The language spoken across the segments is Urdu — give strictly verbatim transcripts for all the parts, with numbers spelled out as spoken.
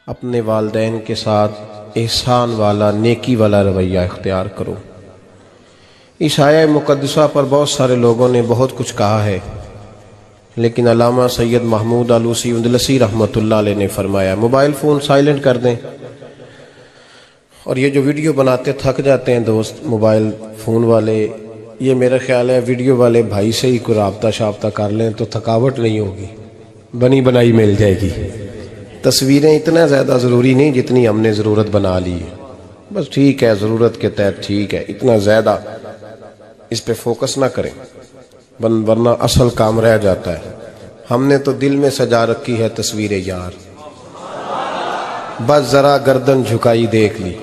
اپنے والدین کے ساتھ احسان والا نیکی والا رویہ اختیار کرو۔ اس آیہ مقدسہ پر بہت سارے لوگوں نے بہت کچھ کہا ہے، لیکن علامہ سید محمود آلوسی اندلسی رحمۃ اللہ علیہ نے فرمایا موبائل فون سائلنٹ کر دیں، اور یہ جو ویڈیو بناتے تھک جاتے ہیں دوست موبائل فون والے، یہ میرا خیال ہے ویڈیو والے بھائی سے ہی کوئی رابطہ شابطہ کر لیں تو تھکاوٹ نہیں ہوگی، بنی بنائی مل جائے گی۔ تصویریں اتنا زیادہ ضروری نہیں جتنی ہم نے ضرورت بنا لی ہے، بس ٹھیک ہے ضرورت کے تحت ٹھیک ہے، اتنا زیادہ اس پہ فوکس نہ کریں ورنہ اصل کام رہ جاتا ہے۔ ہم نے تو دل میں سجا رکھی ہے تصویر یار، بس ذرا گردن جھکائی دیکھ لی،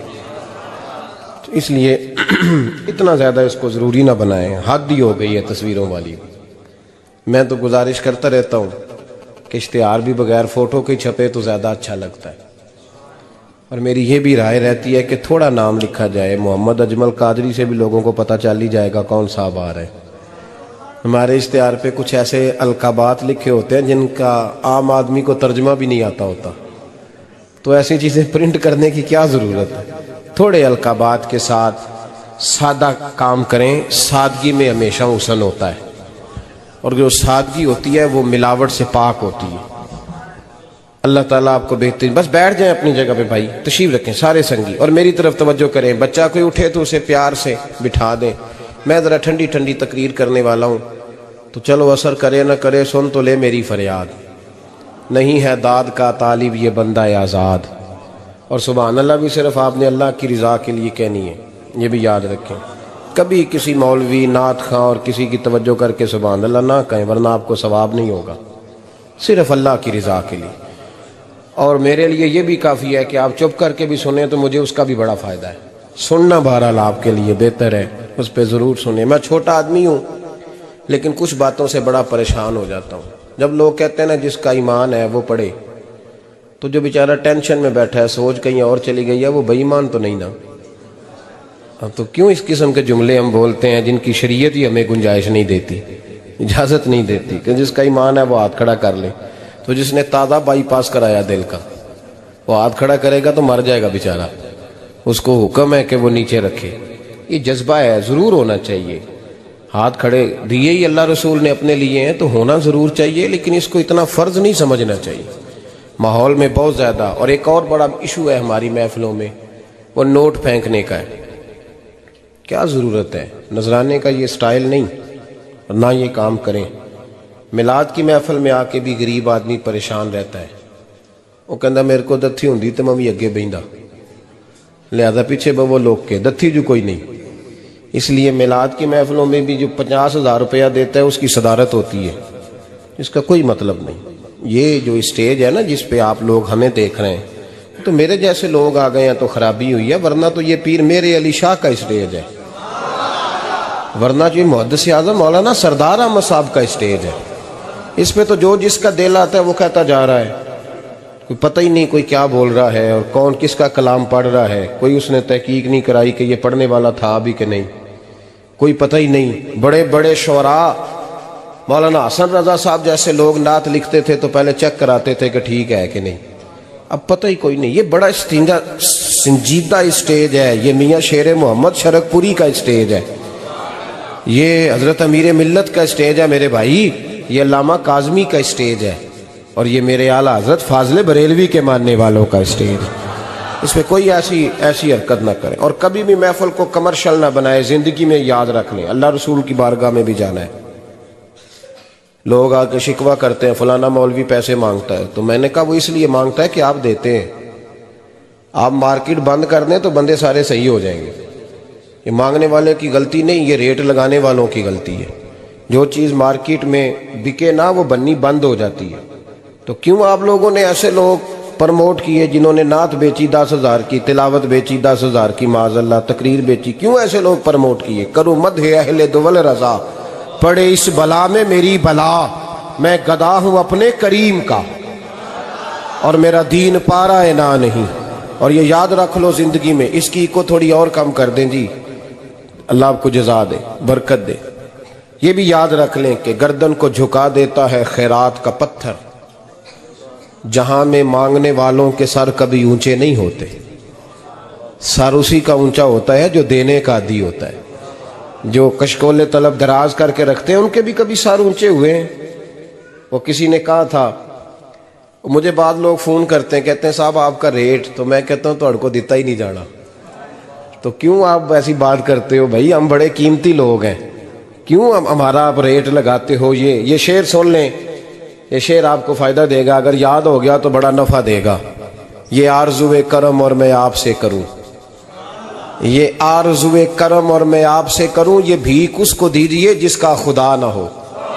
تو اس لیے اتنا زیادہ اس کو ضروری نہ بنائیں، حد ہی ہو گئی ہے تصویروں والی۔ میں تو گزارش کرتا رہتا ہوں کہ اشتہار بھی بغیر فوٹو کے چھپے تو زیادہ اچھا لگتا ہے، اور میری یہ بھی رائے رہتی ہے کہ تھوڑا نام لکھا جائے، محمد اجمل قادری سے بھی لوگوں کو پتہ چل ہی جائے گا کون صاحب آ رہے ہیں۔ ہمارے اشتہار پہ کچھ ایسے القابات لکھے ہوتے ہیں جن کا عام آدمی کو ترجمہ بھی نہیں آتا ہوتا، تو ایسی چیزیں پرنٹ کرنے کی کیا ضرورت ہے؟ تھوڑے القابات کے ساتھ سادہ کام کریں، سادگی میں ہمیشہ حسن ہوتا ہے، اور جو سادگی ہوتی ہے وہ ملاوٹ سے پاک ہوتی ہے۔ اللہ تعالیٰ آپ کو بہترین، بس بیٹھ جائیں اپنی جگہ پہ بھائی، تشریف رکھیں سارے سنگی، اور میری طرف توجہ کریں۔ بچہ کوئی اٹھے تو اسے پیار سے بٹھا دیں۔ میں ذرا ٹھنڈی ٹھنڈی تقریر کرنے والا ہوں، تو چلو اثر کرے نہ کرے سن تو لے میری فریاد، نہیں ہے داد کا طالب یہ بندہ آزاد، اور سبحان اللہ بھی صرف آپ نے اللہ کی رضا کے لیے کہنی ہے، یہ بھی یاد رکھیں۔ کبھی کسی مولوی نعت خواں اور کسی کی توجہ کر کے سبحان اللہ نہ کہیں، ورنہ آپ کو ثواب نہیں ہوگا، صرف اللہ کی رضا کے لیے۔ اور میرے لیے یہ بھی کافی ہے کہ آپ چپ کر کے بھی سنیں تو مجھے اس کا بھی بڑا فائدہ ہے، سننا بہرحال آپ کے لیے بہتر ہے، اس پہ ضرور سنیں۔ میں چھوٹا آدمی ہوں لیکن کچھ باتوں سے بڑا پریشان ہو جاتا ہوں۔ جب لوگ کہتے ہیں نا جس کا ایمان ہے وہ پڑھے، تو جو بیچارہ ٹینشن میں بیٹھا ہے سوچ کہیں اور چلی گئی ہے، وہ بے ایمان تو نہیں نا؟ اب تو کیوں اس قسم کے جملے ہم بولتے ہیں جن کی شریعت ہی ہمیں گنجائش نہیں دیتی، اجازت نہیں دیتی کہ جس کا ایمان ہے وہ ہاتھ کھڑا کر لے۔ تو جس نے تازہ بائی پاس کرایا دل کا، وہ ہاتھ کھڑا کرے گا تو مر جائے گا بیچارہ، اس کو حکم ہے کہ وہ نیچے رکھے۔ یہ جذبہ ہے، ضرور ہونا چاہیے، ہاتھ کھڑے دیے ہی اللہ رسول نے اپنے لیے ہیں تو ہونا ضرور چاہیے، لیکن اس کو اتنا فرض نہیں سمجھنا چاہیے ماحول میں بہت زیادہ۔ اور ایک اور بڑا ایشو ہے ہماری محفلوں میں، وہ نوٹ پھینکنے کا ہے۔ کیا ضرورت ہے؟ نذرانے کا یہ سٹائل نہیں، اور نہ یہ کام کریں۔ میلاد کی محفل میں آ کے بھی غریب آدمی پریشان رہتا ہے، وہ کہندا میرے کو دتھی ہوندی تو میں بھی اگے بہندا، لہذا پیچھے بو لوگ کے دتھی جو کوئی نہیں۔ اس لیے میلاد کی محفلوں میں بھی جو پچاس ہزار روپیہ دیتا ہے اس کی صدارت ہوتی ہے، اس کا کوئی مطلب نہیں۔ یہ جو اسٹیج ہے نا جس پہ آپ لوگ ہمیں دیکھ رہے ہیں، تو میرے جیسے لوگ آ گئے ہیں تو خرابی ہوئی ہے، ورنہ تو یہ پیر میرے علی شاہ کا اسٹیج ہے، ورنہ جو محدث اعظم مولانا سردار احمد صاحب کا اسٹیج ہے۔ اس پہ تو جو جس کا دل آتا ہے وہ کہتا جا رہا ہے، کوئی پتہ ہی نہیں کوئی کیا بول رہا ہے اور کون کس کا کلام پڑھ رہا ہے، کوئی اس نے تحقیق نہیں کرائی کہ یہ پڑھنے والا تھا بھی کہ نہیں، کوئی پتہ ہی نہیں۔ بڑے بڑے شعراء مولانا حسن رضا صاحب جیسے لوگ نعت لکھتے تھے تو پہلے چیک کراتے تھے کہ ٹھیک ہے کہ نہیں، اب پتہ ہی کوئی نہیں۔ یہ بڑا سنجیدہ اسٹیج ہے، یہ میاں شیر محمد شرک پوری کا اسٹیج ہے، یہ حضرت امیر ملت کا اسٹیج ہے میرے بھائی، یہ علامہ کاظمی کا اسٹیج ہے، اور یہ میرے اعلیٰ حضرت فاضل بریلوی کے ماننے والوں کا اسٹیج۔ اس میں کوئی ایسی ایسی حرکت نہ کریں، اور کبھی بھی محفل کو کمرشل نہ بنائے۔ زندگی میں یاد رکھ لیں اللہ رسول کی بارگاہ میں بھی جانا ہے۔ لوگ آ کے شکوہ کرتے ہیں فلانا مولوی پیسے مانگتا ہے، تو میں نے کہا وہ اس لیے مانگتا ہے کہ آپ دیتے ہیں۔ آپ مارکیٹ بند کر دیں تو بندے سارے صحیح ہو جائیں گے۔ یہ مانگنے والے کی غلطی نہیں، یہ ریٹ لگانے والوں کی غلطی ہے۔ جو چیز مارکیٹ میں بکے نہ وہ بننی بند ہو جاتی ہے۔ تو کیوں آپ لوگوں نے ایسے لوگ پرموٹ کیے جنہوں نے نعت بیچی دس ہزار کی، تلاوت بیچی دس ہزار کی، معاذ اللہ تقریر بیچی، کیوں ایسے لوگ پرموٹ کیے؟ کرو مدح اہل دول رضا، پڑے اس بلا میں میری بلا، میں گدا ہوں اپنے کریم کا، اور میرا دین پارا ہے نہ نہیں۔ اور یہ یاد رکھ لو زندگی میں، اس کی کو تھوڑی اور کم کر دیں جی، اللہ آپ کو جزا دے، برکت دے۔ یہ بھی یاد رکھ لیں کہ گردن کو جھکا دیتا ہے خیرات کا پتھر، جہاں میں مانگنے والوں کے سر کبھی اونچے نہیں ہوتے، سر اسی کا اونچا ہوتا ہے جو دینے کا عادی ہوتا ہے۔ جو کشکول طلب دراز کر کے رکھتے ہیں ان کے بھی کبھی سر اونچے ہوئے ہیں۔ وہ کسی نے کہا تھا، مجھے بعض لوگ فون کرتے ہیں، کہتے ہیں صاحب آپ کا ریٹ، تو میں کہتا ہوں تو کو دیتا ہی نہیں جانا، تو کیوں آپ ایسی بات کرتے ہو بھائی، ہم بڑے قیمتی لوگ ہیں، کیوں ہمارا آپ ریٹ لگاتے ہو؟ یہ یہ شعر سن لیں، یہ شعر آپ کو فائدہ دے گا، اگر یاد ہو گیا تو بڑا نفع دے گا۔ یہ آرزو کرم اور میں آپ سے کروں، یہ آرزو کرم اور میں آپ سے کروں، یہ بھیک اس کو دیجئے جس کا خدا نہ ہو۔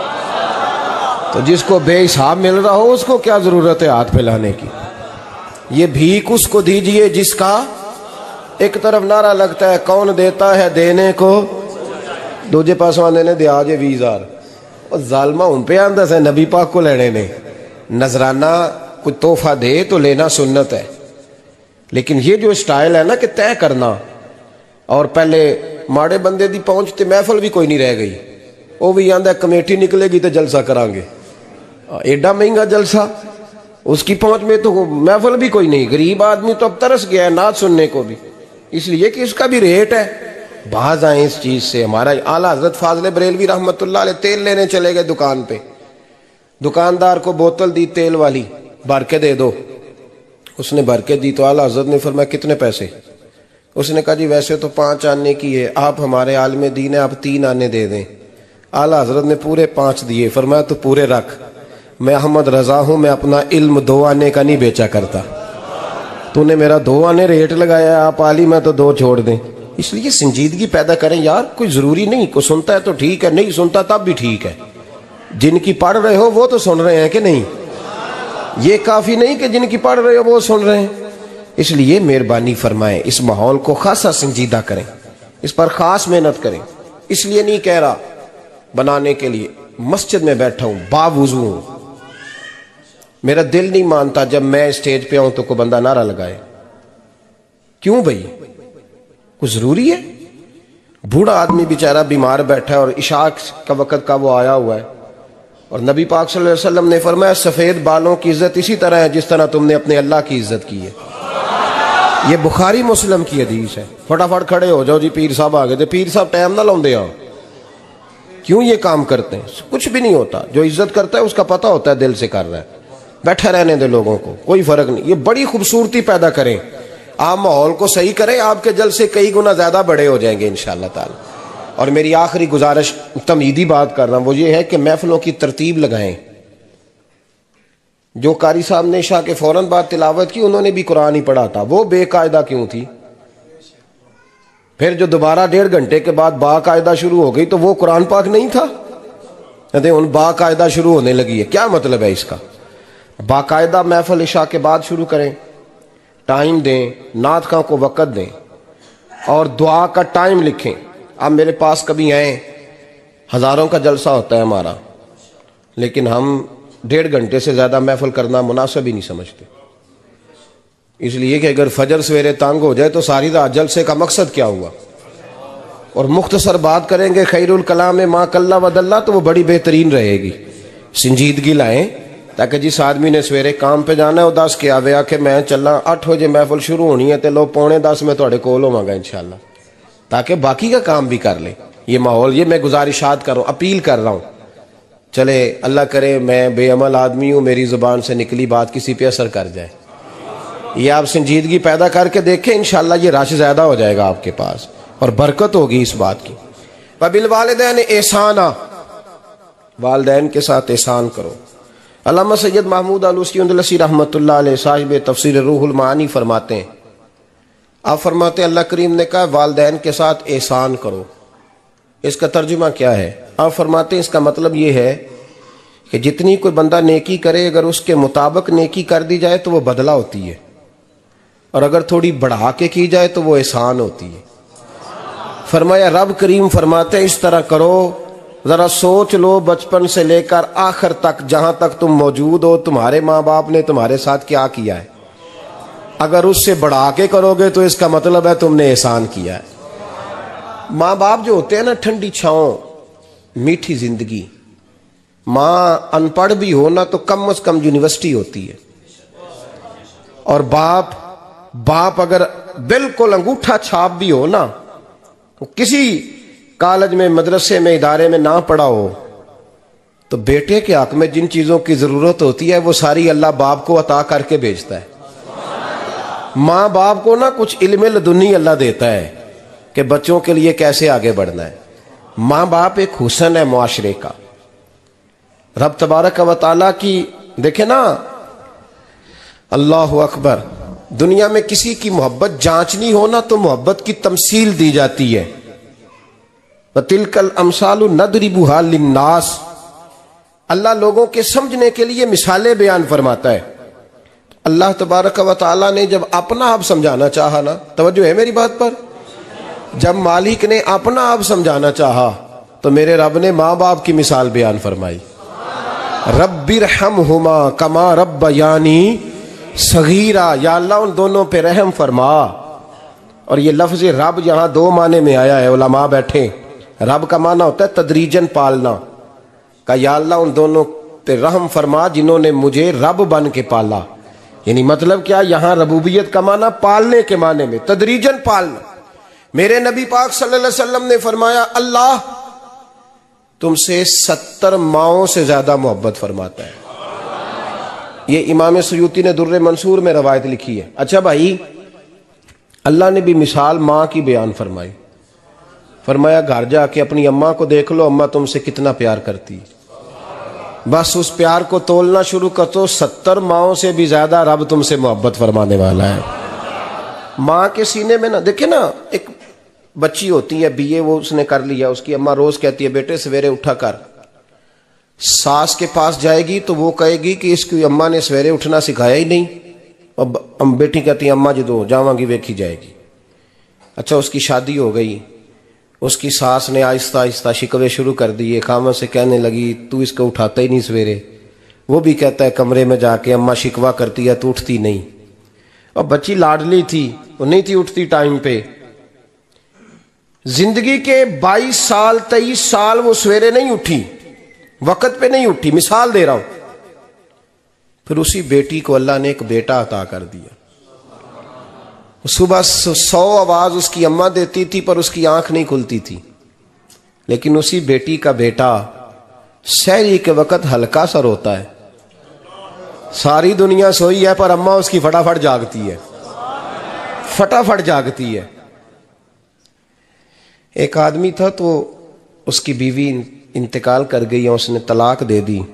تو جس کو بے حساب مل رہا ہو اس کو کیا ضرورت ہے ہاتھ پھیلانے کی؟ یہ بھیک اس کو دیجئے جس کا، ایک طرف نعرہ لگتا ہے کون دیتا ہے دینے کو، دوجے پاس آنے نے دیا جے بیس ہزار، اور ظالمہ ان پہ آندہ سے نبی پاک کو لینے نے۔ نذرانہ کوئی تحفہ دے تو لینا سنت ہے، لیکن یہ جو اسٹائل ہے نا کہ طے کرنا، اور پہلے ماڑے بندے دی پہنچتے محفل بھی کوئی نہیں رہ گئی، وہ بھی آندہ کمیٹی نکلے گی تو جلسہ کران گے، ایڈا مہنگا جلسہ، اس کی پہنچ میں تو محفل بھی کوئی نہیں، غریب آدمی تو اب ترس گیا ہے نعت سننے کو بھی، اس لیے کہ اس کا بھی ریٹ ہے۔ باز آئیں اس چیز سے۔ ہمارا اعلیٰ حضرت فاضل بریلوی رحمۃ اللہ علیہ تیل لینے چلے گئے دکان پہ، دکاندار کو بوتل دی تیل والی، بھر کے دے دو، اس نے بھر کے دی تو اعلیٰ حضرت نے فرمایا کتنے پیسے؟ اس نے کہا جی ویسے تو پانچ آنے کی ہے، آپ ہمارے عالم دین ہیں، آپ تین آنے دے دیں۔ اعلیٰ حضرت نے پورے پانچ دیے، فرمایا تو پورے رکھ، میں احمد رضا ہوں، میں اپنا علم دو آنے کا نہیں بیچا کرتا، تو نے میرا دو آنے ریٹ لگایا، آپ عالم ہیں تو دو چھوڑ دیں۔ اس لیے سنجیدگی پیدا کریں یار، کوئی ضروری نہیں، کوئی سنتا ہے تو ٹھیک ہے، نہیں سنتا تب بھی ٹھیک ہے، جن کی پڑھ رہے ہو وہ تو سن رہے ہیں کہ نہیں، یہ کافی نہیں کہ جن کی پڑھ رہے ہو وہ سن رہے ہیں۔ اس لیے مہربانی فرمائیں، اس ماحول کو خاصا سنجیدہ کریں، اس پر خاص محنت کریں۔ اس لیے نہیں کہہ رہا بنانے کے لیے، مسجد میں بیٹھا ہوں باوضو ہوں، میرا دل نہیں مانتا جب میں اسٹیج پہ آؤں تو کوئی بندہ نعرہ لگائے، کیوں بھائی کوئی ضروری ہے؟ بوڑھا آدمی بیچارہ بیمار بیٹھا ہے اور عشاء کا وقت کا وہ آیا ہوا ہے، اور نبی پاک صلی اللہ علیہ وسلم نے فرمایا سفید بالوں کی عزت اسی طرح ہے جس طرح تم نے اپنے اللہ کی عزت کی ہے۔ یہ بخاری مسلم کی حدیث ہے۔ فٹافٹ کھڑے ہو جاؤ جی پیر صاحب آگے تھے، پیر صاحب ٹائم نہ لاؤندے ہو، کیوں یہ کام کرتے ہیں؟ کچھ بھی نہیں ہوتا، جو عزت کرتا ہے اس کا پتہ ہوتا ہے دل سے کر رہا ہے، بیٹھے رہنے دے لوگوں کو، کوئی فرق نہیں۔ یہ بڑی خوبصورتی پیدا کریں، آپ ماحول کو صحیح کریں، آپ کے جلسے کئی گنا زیادہ بڑے ہو جائیں گے انشاءاللہ تعالی۔ اور میری آخری گزارش، تمہیدی بات کر رہا ہوں، وہ یہ ہے کہ محفلوں کی ترتیب لگائیں۔ جو قاری صاحب نے عشاء کے فوراً بعد تلاوت کی انہوں نے بھی قرآن ہی پڑھا تھا، وہ بے قاعدہ کیوں تھی؟ پھر جو دوبارہ ڈیڑھ گھنٹے کے بعد باقاعدہ شروع ہو گئی تو وہ قرآن پاک نہیں تھا؟ کہتے ہیں ان باقاعدہ شروع ہونے لگی ہے، کیا مطلب ہے اس کا؟ باقاعدہ محفل عشاء کے بعد شروع کریں، ٹائم دیں، نعت خواں کو وقت دیں، اور دعا کا ٹائم لکھیں۔ آپ میرے پاس کبھی آئیں، ہزاروں کا جلسہ ہوتا ہے ہمارا، لیکن ہم ڈیڑھ گھنٹے سے زیادہ محفل کرنا مناسب ہی نہیں سمجھتے، اس لیے کہ اگر فجر سویرے تانگ ہو جائے تو ساری رات جلسے کا مقصد کیا ہوا؟ اور مختصر بات کریں گے خیر الکلام ما کلا و دلہ تو وہ بڑی بہترین رہے گی۔ سنجیدگی لائیں تاکہ جس آدمی نے سویرے کام پہ جانا ہے وہ دس کے آوے آ کہ میں چلا آٹھ بجے محفل شروع ہونی ہے تے لو پونے دس میں تھوڑے کول ہوواں گا انشاءاللہ، تاکہ باقی کا کام بھی کر لیں۔ یہ ماحول، یہ میں گزارشات کر رہا ہوں، اپیل کر رہا ہوں۔ چلے اللہ کرے میں بے عمل آدمی ہوں، میری زبان سے نکلی بات کسی پہ اثر کر جائے، یہ آپ سنجیدگی پیدا کر کے دیکھیں، انشاءاللہ یہ رش زیادہ ہو جائے گا آپ کے پاس اور برکت ہوگی اس بات کی۔ وَبِالْوَالِدَيْنِ احسانا، والدین کے ساتھ احسان کرو۔ علامہ سید محمود آلوسی اندلسی رحمۃ اللہ علیہ صاحب تفسیر روح المعانی فرماتے ہیں، آپ فرماتے ہیں اللہ کریم نے کہا والدین کے ساتھ احسان کرو، اس کا ترجمہ کیا ہے؟ آپ فرماتے ہیں اس کا مطلب یہ ہے کہ جتنی کوئی بندہ نیکی کرے اگر اس کے مطابق نیکی کر دی جائے تو وہ بدلہ ہوتی ہے، اور اگر تھوڑی بڑھا کے کی جائے تو وہ احسان ہوتی ہے۔ فرمایا رب کریم فرماتے ہیں اس طرح کرو، ذرا سوچ لو بچپن سے لے کر آخر تک جہاں تک تم موجود ہو تمہارے ماں باپ نے تمہارے ساتھ کیا کیا ہے، اگر اس سے بڑھا کے کرو گے تو اس کا مطلب ہے تم نے احسان کیا ہے۔ ماں باپ جو ہوتے ہیں نا، ٹھنڈی چھاؤں، میٹھی زندگی، ماں ان پڑھ بھی ہو نا تو کم از کم یونیورسٹی ہوتی ہے، اور باپ باپ اگر بالکل انگوٹھا چھاپ بھی ہو نا، کسی کالج میں مدرسے میں ادارے میں نہ پڑھا ہو، تو بیٹے کے حق میں جن چیزوں کی ضرورت ہوتی ہے وہ ساری اللہ باپ کو عطا کر کے بھیجتا ہے۔ ماں باپ کو نا کچھ علم لدنی اللہ دیتا ہے کہ بچوں کے لیے کیسے آگے بڑھنا ہے۔ ماں باپ ایک حسن ہے معاشرے کا۔ رب تبارک و تعالیٰ کی دیکھیں نا، اللہ اکبر، دنیا میں کسی کی محبت جانچنی ہو نا تو محبت کی تمثیل دی جاتی ہے۔ وَتِلْكَ الْأَمْثَالُ نَضْرِبُهَا لِلنَّاسِ، اللہ لوگوں کے سمجھنے کے لیے مثالیں بیان فرماتا ہے۔ اللہ تبارک و تعالیٰ نے جب اپنا آپ سمجھانا چاہا نا، توجہ ہے میری بات پر، جب مالک نے اپنا آپ سمجھانا چاہا تو میرے رب نے ماں باپ کی مثال بیان فرمائی۔ رب ارحمہما کما ربیانی صغیرا، یا اللہ ان دونوں پہ رحم فرما۔ اور یہ لفظ رب یہاں دو معنی میں آیا ہے، علماء بیٹھے۔ رب کا معنی ہوتا ہے تدریجن پالنا، کہ یا اللہ ان دونوں پہ رحم فرما جنہوں نے مجھے رب بن کے پالا۔ یعنی مطلب کیا، یہاں ربوبیت کا معنی پالنے کے معنی میں، تدریجن پالنا۔ میرے نبی پاک صلی اللہ علیہ وسلم نے فرمایا اللہ تم سے ستر ماؤں سے زیادہ محبت فرماتا ہے۔ یہ امام سیوطی نے در منصور میں روایت لکھی ہے۔ اچھا بھائی، اللہ نے بھی مثال ماں کی بیان فرمائی، فرمایا گھر جا کے اپنی اماں کو دیکھ لو، اماں تم سے کتنا پیار کرتی، بس اس پیار کو تولنا شروع کر تو ستر ماؤں سے بھی زیادہ رب تم سے محبت فرمانے والا ہے۔ ماں کے سینے میں نا، دیکھیں نا، ایک بچی ہوتی ہے بی اے، وہ اس نے کر لیا، اس کی اماں روز کہتی ہے بیٹے سویرے اٹھا کر، ساس کے پاس جائے گی تو وہ کہے گی کہ اس کی اماں نے سویرے اٹھنا سکھایا ہی نہیں، اور بیٹی کہتی ہے اماں جدو جاواں گی ویکھی جائے گی۔ اچھا اس کی شادی ہو گئی، اس کی ساس نے آہستہ آہستہ شکوے شروع کر دیے، خامن سے کہنے لگی تو اس کو اٹھاتا ہی نہیں سویرے، وہ بھی کہتا ہے کمرے میں جا کے اماں شکوہ کرتی ہے تو اٹھتی نہیں، اور بچی لاڈلی تھی، وہ نہیں تھی اٹھتی ٹائم پہ۔ زندگی کے بائیس سال تیئیس سال وہ سویرے نہیں اٹھی، وقت پہ نہیں اٹھی، مثال دے رہا ہوں۔ پھر اسی بیٹی کو اللہ نے ایک بیٹا عطا کر دیا۔ صبح سو آواز اس کی اماں دیتی تھی پر اس کی آنکھ نہیں کھلتی تھی، لیکن اسی بیٹی کا بیٹا سحری کے وقت ہلکا سا روتا ہے، ساری دنیا سوئی ہے پر اماں اس کی فٹافٹ جاگتی ہے، فٹافٹ جاگتی ہے۔ ایک آدمی تھا تو اس کی بیوی انتقال کر گئی اور اس نے طلاق دے دی،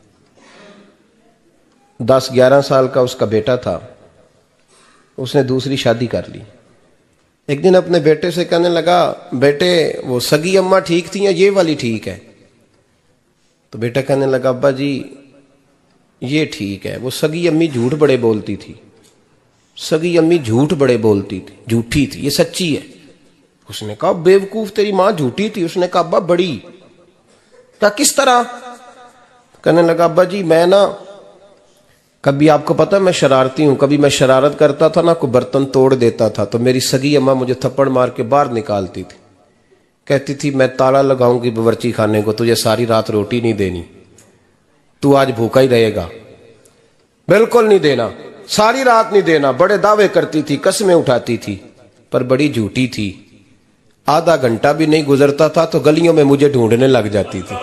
دس گیارہ سال کا اس کا بیٹا تھا، اس نے دوسری شادی کر لی۔ ایک دن اپنے بیٹے سے کہنے لگا بیٹے وہ سگی اماں ٹھیک تھی یا یہ والی ٹھیک ہے؟ تو بیٹا کہنے لگا ابا جی یہ ٹھیک ہے، وہ سگی امی جھوٹ بڑے بولتی تھی، سگی امی جھوٹ بڑے بولتی تھی، جھوٹی تھی، یہ سچی ہے۔ اس نے کہا بیوقوف تیری ماں جھوٹی تھی؟ اس نے کہا ابا بڑی۔ کہا کس طرح؟ کہنے لگا ابا جی میں نا کبھی، آپ کو پتا میں شرارتی ہوں، کبھی میں شرارت کرتا تھا نا، کوئی برتن توڑ دیتا تھا تو میری سگی اماں مجھے تھپڑ مار کے باہر نکالتی تھی، کہتی تھی میں تالا لگاؤں گی باورچی خانے کو، تجھے ساری رات روٹی نہیں دینی، تو آج بھوکا ہی رہے گا، بالکل نہیں دینا، ساری رات نہیں دینا۔ بڑے دعوے کرتی تھی، قسمیں اٹھاتی تھی، پر بڑی جھوٹی تھی۔ آدھا گھنٹہ بھی نہیں گزرتا تھا تو گلیوں میں مجھے ڈھونڈنے لگ جاتی تھی،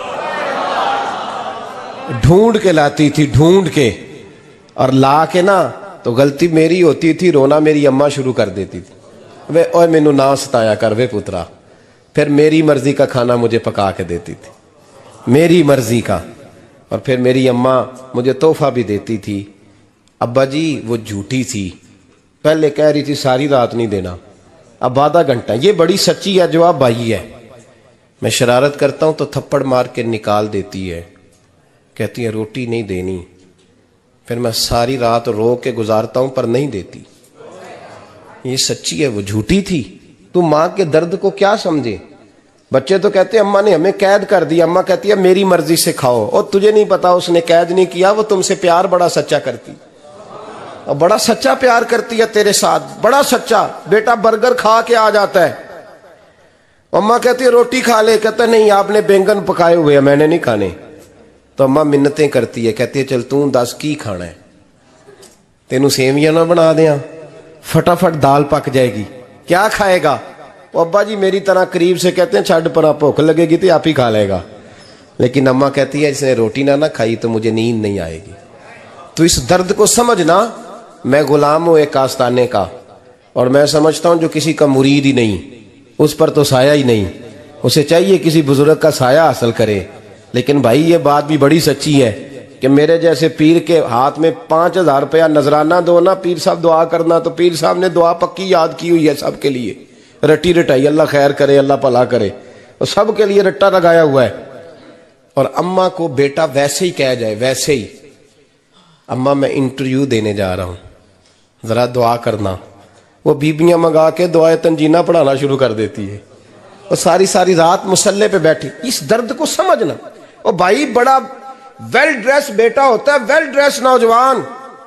ڈھونڈ کے لاتی تھی، ڈھونڈ کے، اور لا کے نا تو غلطی میری ہوتی تھی، رونا میری اماں شروع کر دیتی تھی، وے اوے مینوں نہ ستایا کر وے پترا۔ پھر میری مرضی کا کھانا مجھے پکا کے دیتی تھی، میری مرضی کا، اور پھر میری اماں مجھے تحفہ بھی دیتی تھی۔ ابا جی وہ جھوٹی تھی، پہلے کہہ رہی تھی ساری رات نہیں دینا، اب آدھا گھنٹہ، یہ بڑی سچی ہے جواب بھائی ہے۔ میں شرارت کرتا ہوں تو تھپڑ مار کے نکال دیتی ہے، کہتی ہے روٹی نہیں دینی، پھر میں ساری رات رو کے گزارتا ہوں پر نہیں دیتی، یہ سچی ہے، وہ جھوٹی تھی۔ تو ماں کے درد کو کیا سمجھے؟ بچے تو کہتے ہیں اماں نے ہمیں قید کر دیا، اماں کہتی ہے میری مرضی سے کھاؤ، اور تجھے نہیں پتا اس نے قید نہیں کیا، وہ تم سے پیار بڑا سچا کرتی، اور بڑا سچا پیار کرتی ہے تیرے ساتھ، بڑا سچا۔ بیٹا برگر کھا کے آ جاتا ہے، اماں کہتی ہے روٹی کھا لے، کہتا ہے نہیں آپ نے بینگن پکائے ہوئے ہیں میں نے نہیں کھانے، تو اماں منتیں کرتی ہے، کہتی ہے چل توں دس کی کھانا ہے، تینوں سیویاں نہ بنا دیاں، فٹافٹ دال پک جائے گی، کیا کھائے گا؟ وہ ابا جی میری طرح قریب سے کہتے ہیں چھڈ پر بھوک لگے گی تو آپ ہی کھا لے گا، لیکن اماں کہتی ہے اس نے روٹی نہ نہ کھائی تو مجھے نیند نہیں آئے گی۔ تو اس درد کو سمجھنا، میں غلام ہوں ایک آستانے کا، اور میں سمجھتا ہوں جو کسی کا مرید ہی نہیں اس پر تو سایہ ہی نہیں، اسے چاہیے کسی بزرگ کا سایہ حاصل کرے۔ لیکن بھائی یہ بات بھی بڑی سچی ہے کہ میرے جیسے پیر کے ہاتھ میں پانچ ہزار روپیہ نذرانہ دو نا، پیر صاحب دعا کرنا، تو پیر صاحب نے دعا پکی یاد کی ہوئی ہے سب کے لیے، رٹی رٹائی، اللہ خیر کرے اللہ بھلا کرے، اور سب کے لیے رٹا لگایا ہوا ہے۔ اور اماں کو بیٹا ویسے ہی کہہ جائے، ویسے ہی اماں میں انٹرویو دینے جا رہا ہوں ذرا دعا کرنا، وہ بیبیاں منگا کے دعائے تنجینہ پڑھانا شروع کر دیتی ہے، اور ساری ساری رات مسلح پہ بیٹھی۔ اس درد کو سمجھنا۔ اور بھائی بڑا ویل ڈریس بیٹا ہوتا ہے، ویل ڈریس نوجوان،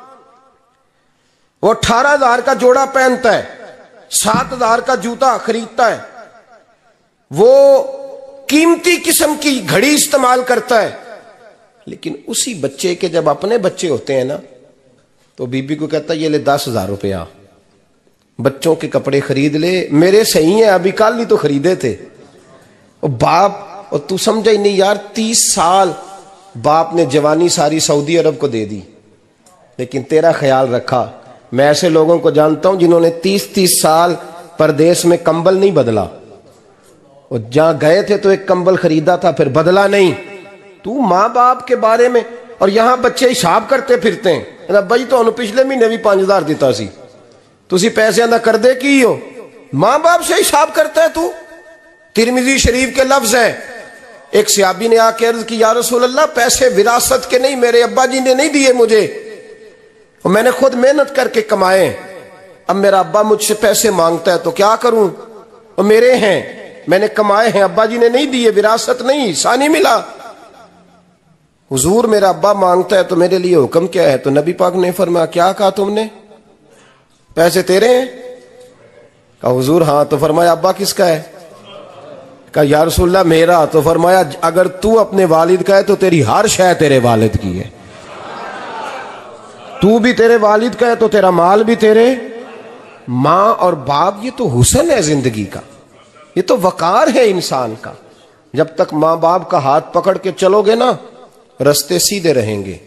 وہ اٹھارہ ہزار کا جوڑا پہنتا ہے، سات ہزار کا جوتا خریدتا ہے، وہ قیمتی قسم کی گھڑی استعمال کرتا ہے، لیکن اسی بچے کے جب اپنے بچے ہوتے ہیں نا تو بی بی کو کہتا ہے یہ لے دس ہزار روپیہ بچوں کے کپڑے خرید لے، میرے صحیح ہیں ابھی کل ہی تو خریدے تھے۔ اور باپ، اور تو سمجھا ہی نہیں یار، تیس سال باپ نے جوانی ساری سعودی عرب کو دے دی، لیکن تیرا خیال رکھا۔ میں ایسے لوگوں کو جانتا ہوں جنہوں نے تیس تیس سال پردیس میں کمبل نہیں بدلا، اور جہاں گئے تھے تو ایک کمبل خریدا تھا پھر بدلا نہیں۔ تو ماں باپ کے بارے میں، اور یہاں بچے حساب کرتے پھرتے ہیں، بھائی تو انہوں پچھلے مہینے بھی پانچ ہزار دیتا سی، تسی پیسے اندہ کر دے کی ہو، ماں باپ سے حساب کرتا ہے تو۔ ترمذی شریف کے لفظ ہیں، ایک صحابی نے آ کے عرض کی یا رسول اللہ پیسے وراثت کے نہیں، میرے ابا جی نے نہیں دیے مجھے، اور میں نے خود محنت کر کے کمائے، اب میرا ابا مجھ سے پیسے مانگتا ہے تو کیا کروں، اور میرے ہیں میں نے کمائے ہیں، ابا جی نے نہیں دیے، وراثت نہیں، حصہ نہیں ملا۔ حضور میرا ابا مانگتا ہے تو میرے لیے حکم کیا ہے؟ تو نبی پاک نے فرمایا کیا کہا تم نے؟ پیسے تیرے ہیں؟ کہا حضور ہاں۔ تو فرمایا ابا کس کا ہے؟ کہا یا رسول اللہ میرا۔ تو فرمایا اگر تو اپنے والد کا ہے تو تیری ہر شے تیرے والد کی ہے، تو بھی تیرے والد کا ہے تو تیرا مال بھی تیرے۔ ماں اور باپ یہ تو حسن ہے زندگی کا، یہ تو وقار ہے انسان کا۔ جب تک ماں باپ کا ہاتھ پکڑ کے چلو گے نا رستے سیدھے رہیں گے،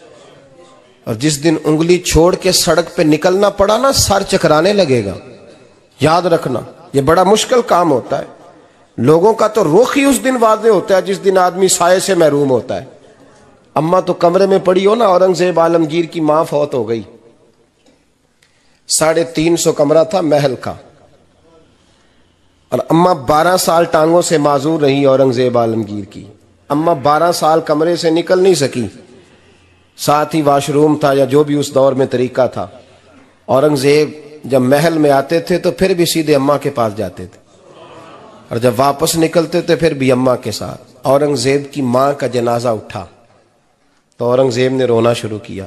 اور جس دن انگلی چھوڑ کے سڑک پہ نکلنا پڑا نا سر چکرانے لگے گا۔ یاد رکھنا یہ بڑا مشکل کام ہوتا ہے، لوگوں کا تو رخ ہی اس دن واضح ہوتا ہے جس دن آدمی سائے سے محروم ہوتا ہے۔ اماں تو کمرے میں پڑی ہو نا، اورنگزیب عالمگیر کی ماں فوت ہو گئی، ساڑھے تین سو کمرہ تھا محل کا، اور اماں بارہ سال ٹانگوں سے معذور رہی اورنگزیب عالمگیر کی۔ اماں بارہ سال کمرے سے نکل نہیں سکی، ساتھ ہی واش روم تھا یا جو بھی اس دور میں طریقہ تھا۔ اورنگزیب جب محل میں آتے تھے تو پھر بھی سیدھے اماں کے پاس جاتے تھے، اور جب واپس نکلتے تھے پھر بھی اماں کے ساتھ۔ اورنگزیب کی ماں کا جنازہ اٹھا تو اورنگزیب نے رونا شروع کیا،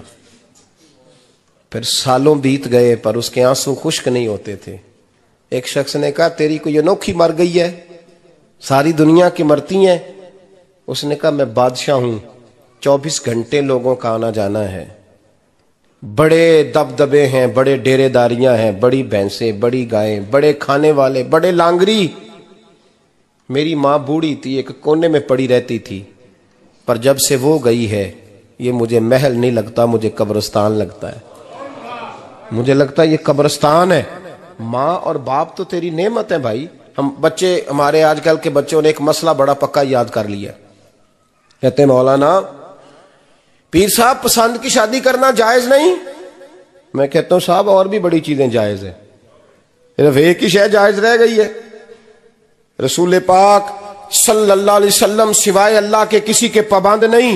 پھر سالوں بیت گئے پر اس کے آنسو خشک نہیں ہوتے تھے۔ ایک شخص نے کہا تیری کوئی انوکھی مر گئی ہے، ساری دنیا کی مرتی ہیں؟ اس نے کہا میں بادشاہ ہوں، چوبیس گھنٹے لوگوں کا آنا جانا ہے، بڑے دبدبے ہیں، بڑے ڈیرے داریاں ہیں، بڑی بھینسیں، بڑی گائیں، بڑے کھانے والے، بڑے لانگری۔ میری ماں بوڑھی تھی، ایک کونے میں پڑی رہتی تھی، پر جب سے وہ گئی ہے یہ مجھے محل نہیں لگتا، مجھے قبرستان لگتا ہے، مجھے لگتا ہے یہ قبرستان ہے۔ ماں اور باپ تو تیری نعمت ہے بھائی۔ ہم بچے، ہمارے آج کل کے بچوں نے ایک مسئلہ بڑا پکا یاد کر لیا، کہتے ہیں مولانا پیر صاحب پسند کی شادی کرنا جائز نہیں؟ میں کہتا ہوں صاحب اور بھی بڑی چیزیں جائز ہیں، صرف ایک ہی شے جائز رہ گئی ہے۔ رسول پاک صلی اللہ علیہ وسلم سوائے اللہ کے کسی کے پابند نہیں،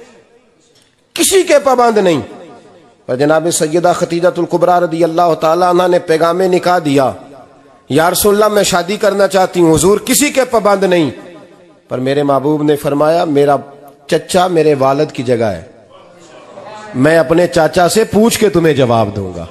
کسی کے پابند نہیں۔ اور جناب سیدہ خدیجہ الکبریٰ رضی اللہ تعالیٰ عنہ نے پیغام نکاح دیا، یا رسول اللہ میں شادی کرنا چاہتی ہوں، حضور کسی کے پابند نہیں، پر میرے محبوب نے فرمایا میرا چچا میرے والد کی جگہ ہے، میں اپنے چاچا سے پوچھ کے تمہیں جواب دوں گا۔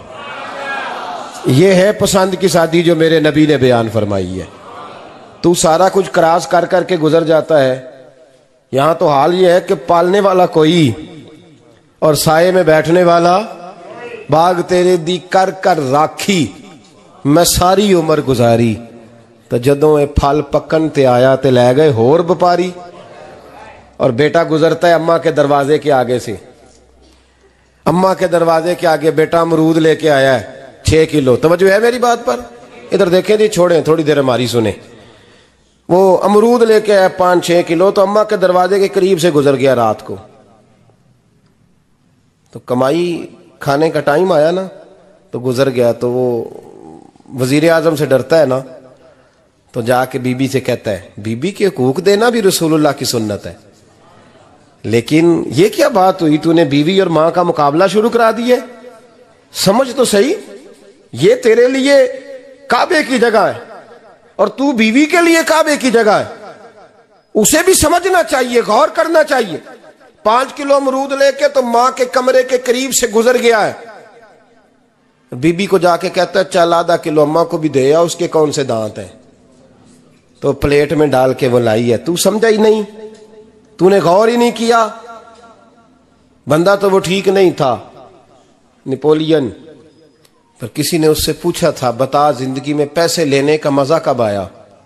یہ ہے پسند کی شادی جو میرے نبی نے بیان فرمائی ہے۔ تو سارا کچھ کراس کر کر کے گزر جاتا ہے، یہاں تو حال یہ ہے کہ پالنے والا کوئی اور سائے میں بیٹھنے والا باغ تیرے دی کر کر راکھی میں ساری عمر گزاری تو جدوں اے پھل پکن تے آیا تے لے گئے ہور بپاری. اور بیٹا گزرتا ہے اماں کے دروازے کے آگے سے, اماں کے دروازے کے آگے بیٹا امرود لے کے آیا ہے چھ کلو. توجہ ہے میری بات پر؟ ادھر دیکھیں جی, چھوڑیں تھوڑی دیر ہماری سنیں. وہ امرود لے کے آیا پانچ چھ کلو, تو اماں کے دروازے کے قریب سے گزر گیا رات کو. تو کمائی کھانے کا ٹائم آیا نا, تو گزر گیا. تو وہ وزیر اعظم سے ڈرتا ہے نا, تو جا کے بی بی سے کہتا ہے بی بی کے حقوق دینا بھی رسول اللہ کی سنت ہے. لیکن یہ کیا بات ہوئی, تو نے بیوی اور ماں کا مقابلہ شروع کرا دی ہے؟ سمجھ تو صحیح, یہ تیرے لیے کعبے کی جگہ ہے اور تو بیوی کے لیے کعبے کی جگہ ہے. اسے بھی سمجھنا چاہیے, غور کرنا چاہیے. پانچ کلو امرود لے کے تو ماں کے کمرے کے قریب سے گزر گیا ہے. بی بی کو جا کے کہتا ہے چل آدھا کلو اماں کو بھی دے آ, اس کے کون سے دانت ہیں. تو پلیٹ میں ڈال کے وہ لائی ہے. تو سمجھا ہی نہیں, تو نے غور ہی نہیں کیا. بندہ تو وہ ٹھیک نہیں تھا, نپولین. پر کسی نے اس سے پوچھا تھا بتا زندگی میں پیسے لینے کا مزہ کب آیا؟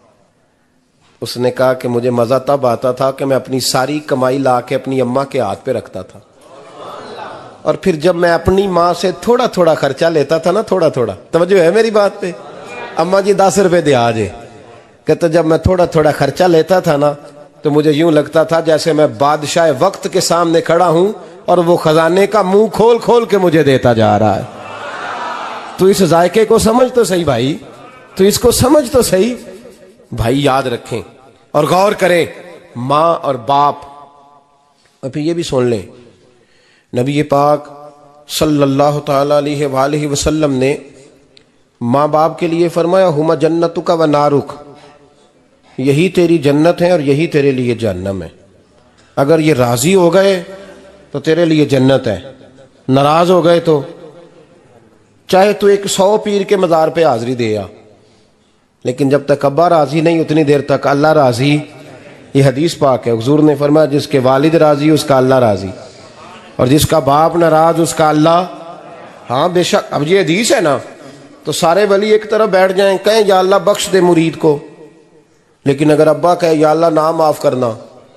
اس نے کہا کہ مجھے مزہ تب آتا تھا کہ میں اپنی ساری کمائی لا کے اپنی اماں کے ہاتھ پہ رکھتا تھا, اور پھر جب میں اپنی ماں سے تھوڑا تھوڑا خرچہ لیتا تھا نا, تھوڑا تھوڑا, توجہ ہے میری بات پہ؟ اماں جی دس روپے دے آجے. کہتا جب میں تھوڑا تھوڑا خرچہ لیتا تھا نا, تو مجھے یوں لگتا تھا جیسے میں بادشاہ وقت کے سامنے کھڑا ہوں اور وہ خزانے کا منہ کھول کھول کے مجھے دیتا جا رہا ہے. تو اس ذائقے کو سمجھ تو صحیح بھائی, تو اس کو سمجھ تو صحیح بھائی. یاد رکھیں اور غور کریں, ماں اور باپ. اور پھر یہ بھی سن لیں, نبی پاک صلی اللہ تعالی علیہ وآلہ وسلم نے ماں باپ کے لیے فرمایا ہما جنتک و نارک, یہی تیری جنت ہے اور یہی تیرے لیے جہنم ہے. اگر یہ راضی ہو گئے تو تیرے لیے جنت ہے, ناراض ہو گئے تو چاہے تو ایک سو پیر کے مزار پہ حاضری دے آ, لیکن جب تک ابا راضی نہیں اتنی دیر تک اللہ راضی. یہ حدیث پاک ہے, حضور نے فرمایا جس کے والد راضی اس کا اللہ راضی, اور جس کا باپ ناراض اس کا اللہ. ہاں بے شک. اب یہ حدیث ہے نا, تو سارے ولی ایک طرف بیٹھ جائیں, کہیں یا اللہ بخش دے مرید کو, لیکن اگر ابا کہے یا اللہ نام معاف کرنا,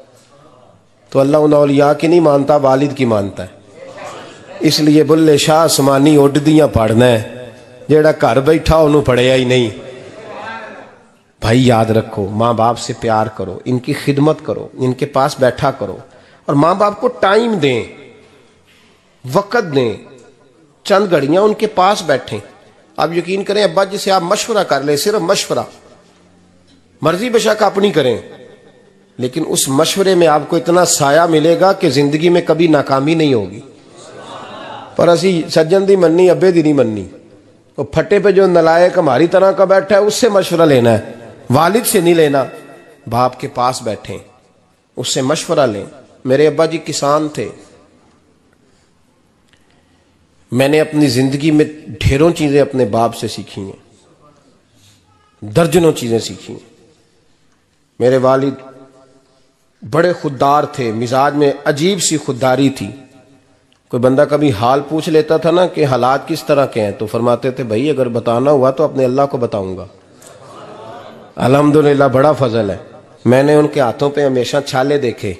تو اللہ ان اولیاء کی نہیں مانتا, والد کی مانتا ہے. اس لیے بلے شاہ آسمانی اڈ دیاں پڑھنا ہے, جیڑا گھر بیٹھا انہوں پڑھیا ہی نہیں. بھائی یاد رکھو, ماں باپ سے پیار کرو, ان کی خدمت کرو, ان کے پاس بیٹھا کرو, اور ماں باپ کو ٹائم دیں, وقت دیں, چند گھڑیاں ان کے پاس بیٹھیں. آپ یقین کریں ابا جی سے آپ مشورہ کر لیں, صرف مشورہ, مرضی بے شک اپنی کریں, لیکن اس مشورے میں آپ کو اتنا سایہ ملے گا کہ زندگی میں کبھی ناکامی نہیں ہوگی. پر اسی سجن دی مننی ابے دی نہیں مننی. وہ پھٹے پہ جو نلائق ہماری طرح کا بیٹھا ہے اس سے مشورہ لینا ہے, والد سے نہیں لینا. باپ کے پاس بیٹھیں, اس سے مشورہ لیں. میرے ابا جی کسان تھے, میں نے اپنی زندگی میں ڈھیروں چیزیں اپنے باپ سے سیکھی ہیں, درجنوں چیزیں سیکھی ہیں. میرے والد بڑے خوددار تھے, مزاج میں عجیب سی خودداری تھی. کوئی بندہ کبھی حال پوچھ لیتا تھا نا کہ حالات کس طرح کے ہیں, تو فرماتے تھے بھائی اگر بتانا ہوا تو اپنے اللہ کو بتاؤں گا. الحمدللہ بڑا فضل ہے, میں نے ان کے ہاتھوں پہ ہمیشہ چھالے دیکھے,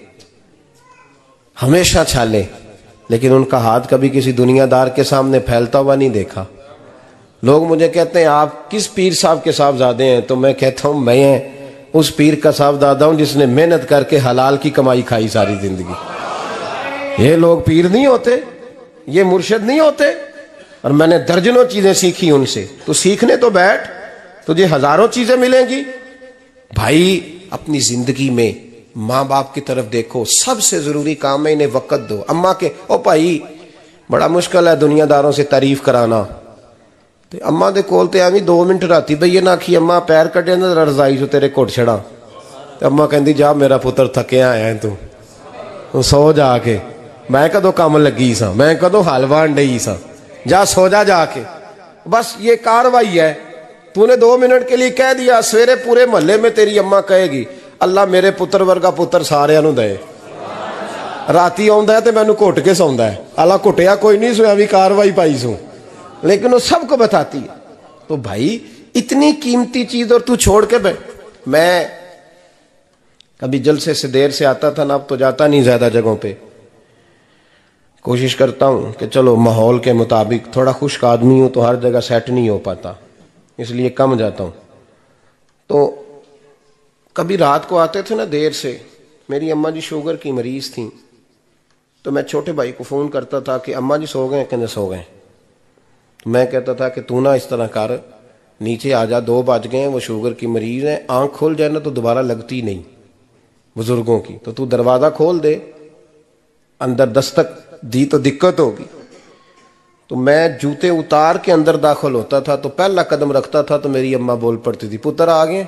ہمیشہ چھالے, لیکن ان کا ہاتھ کبھی کسی دنیا دار کے سامنے پھیلتا ہوا نہیں دیکھا. لوگ مجھے کہتے ہیں آپ کس پیر صاحب کے صاحبزادے ہیں, تو میں کہتا ہوں میں اس پیر کا صاحبزادہ ہوں جس نے محنت کر کے حلال کی کمائی کھائی ساری زندگی. یہ لوگ پیر نہیں ہوتے, یہ مرشد نہیں ہوتے, اور میں نے درجنوں چیزیں سیکھی ان سے. تو سیکھنے تو بیٹھ, تجھے ہزاروں چیزیں ملیں گی. بھائی اپنی زندگی میں ماں باپ کی طرف دیکھو, سب سے ضروری کام ہے انہیں وقت دو. اماں کے او بھائی بڑا مشکل ہے دنیا داروں سے تعریف کرانا, تو اماں دے کول تے آویں دو منٹ راتی بھئی نہ کھی اماں پیر کٹے نہ رضائی جو تیرے کوٹ چھڑا, تو اماں کہندی جا میرا پتر تھکیا آیا ہے, تو سو جا کے, میں کدو کام لگی سا, میں کدو حلوا ڈئی سا, جا سو جا جا کے. بس یہ کاروائی ہے. تو نے دو منٹ کے لیے کہہ دیا, سویرے پورے محلے میں تیری اماں کہے گی اللہ میرے پتر ورگا پتر سارے نو دے. راتی آندا ہے تے مینوں گھٹ کے سوندا ہے, اللہ گھٹیا کوئی نہیں, سویا بھی کاروائی پائی سو. لیکن وہ سب کو بتاتی ہے. تو بھائی اتنی قیمتی چیز اور تو چھوڑ کے بیٹھ. میں کبھی جلسے سے دیر سے آتا تھا نا، اب تو جاتا نہیں زیادہ جگہوں پہ. کوشش کرتا ہوں کہ چلو ماحول کے مطابق، تھوڑا خشک آدمی ہوں تو ہر جگہ سیٹ نہیں ہو پاتا، اس لیے کم جاتا ہوں. تو کبھی رات کو آتے تھے نا دیر سے، میری اماں جی شوگر کی مریض تھیں، تو میں چھوٹے بھائی کو فون کرتا تھا کہ اماں جی سو گئے کہ نہیں سو گئے. تو میں کہتا تھا کہ تو نہ اس طرح کر، نیچے آ جا، دو بج گئے، وہ شوگر کی مریض ہیں، آنکھ کھول جائے نا تو دوبارہ لگتی نہیں بزرگوں کی، تو تو دروازہ کھول دے، اندر دستک دی تو دقت ہوگی. تو میں جوتے اتار کے اندر داخل ہوتا تھا تو پہلا قدم رکھتا تھا تو میری اماں بول پڑتی تھی، پتر آ گئے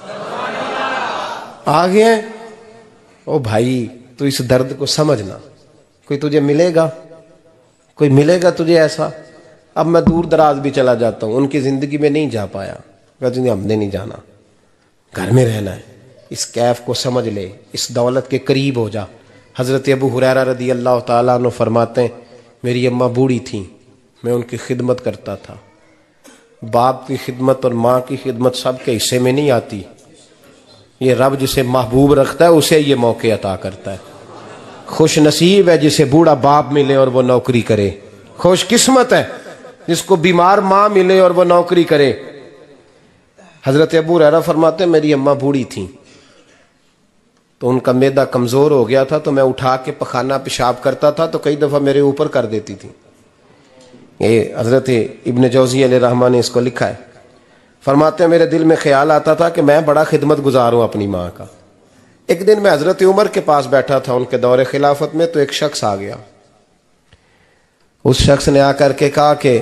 آ گئے. او بھائی تو اس درد کو سمجھنا، کوئی تجھے ملے گا، کوئی ملے گا تجھے ایسا. اب میں دور دراز بھی چلا جاتا ہوں، ان کی زندگی میں نہیں جا پایا، کہتے ہیں ہم نے نہیں جانا، گھر میں رہنا ہے. اس کیف کو سمجھ لے، اس دولت کے قریب ہو جا. حضرت ابو ہریرہ رضی اللہ تعالیٰ عنہ فرماتے ہیں میری اماں بوڑھی تھیں، میں ان کی خدمت کرتا تھا. باپ کی خدمت اور ماں کی خدمت سب کے حصے میں نہیں آتی، یہ رب جسے محبوب رکھتا ہے اسے یہ موقع عطا کرتا ہے. خوش نصیب ہے جسے بوڑھا باپ ملے اور وہ نوکری کرے، خوش قسمت ہے جس کو بیمار ماں ملے اور وہ نوکری کرے. حضرت ابو ہریرہ فرماتے ہیں میری اماں بوڑھی تھیں تو ان کا معدہ کمزور ہو گیا تھا، تو میں اٹھا کے پخانہ پیشاب کرتا تھا تو کئی دفعہ میرے اوپر کر دیتی تھی. یہ حضرت ابن جوزی علیہ رحمہ نے اس کو لکھا ہے. فرماتے ہیں میرے دل میں خیال آتا تھا کہ میں بڑا خدمت گزار ہوں اپنی ماں کا. ایک دن میں حضرت عمر کے پاس بیٹھا تھا ان کے دور خلافت میں، تو ایک شخص آ گیا. اس شخص نے آ کر کے کہا کہ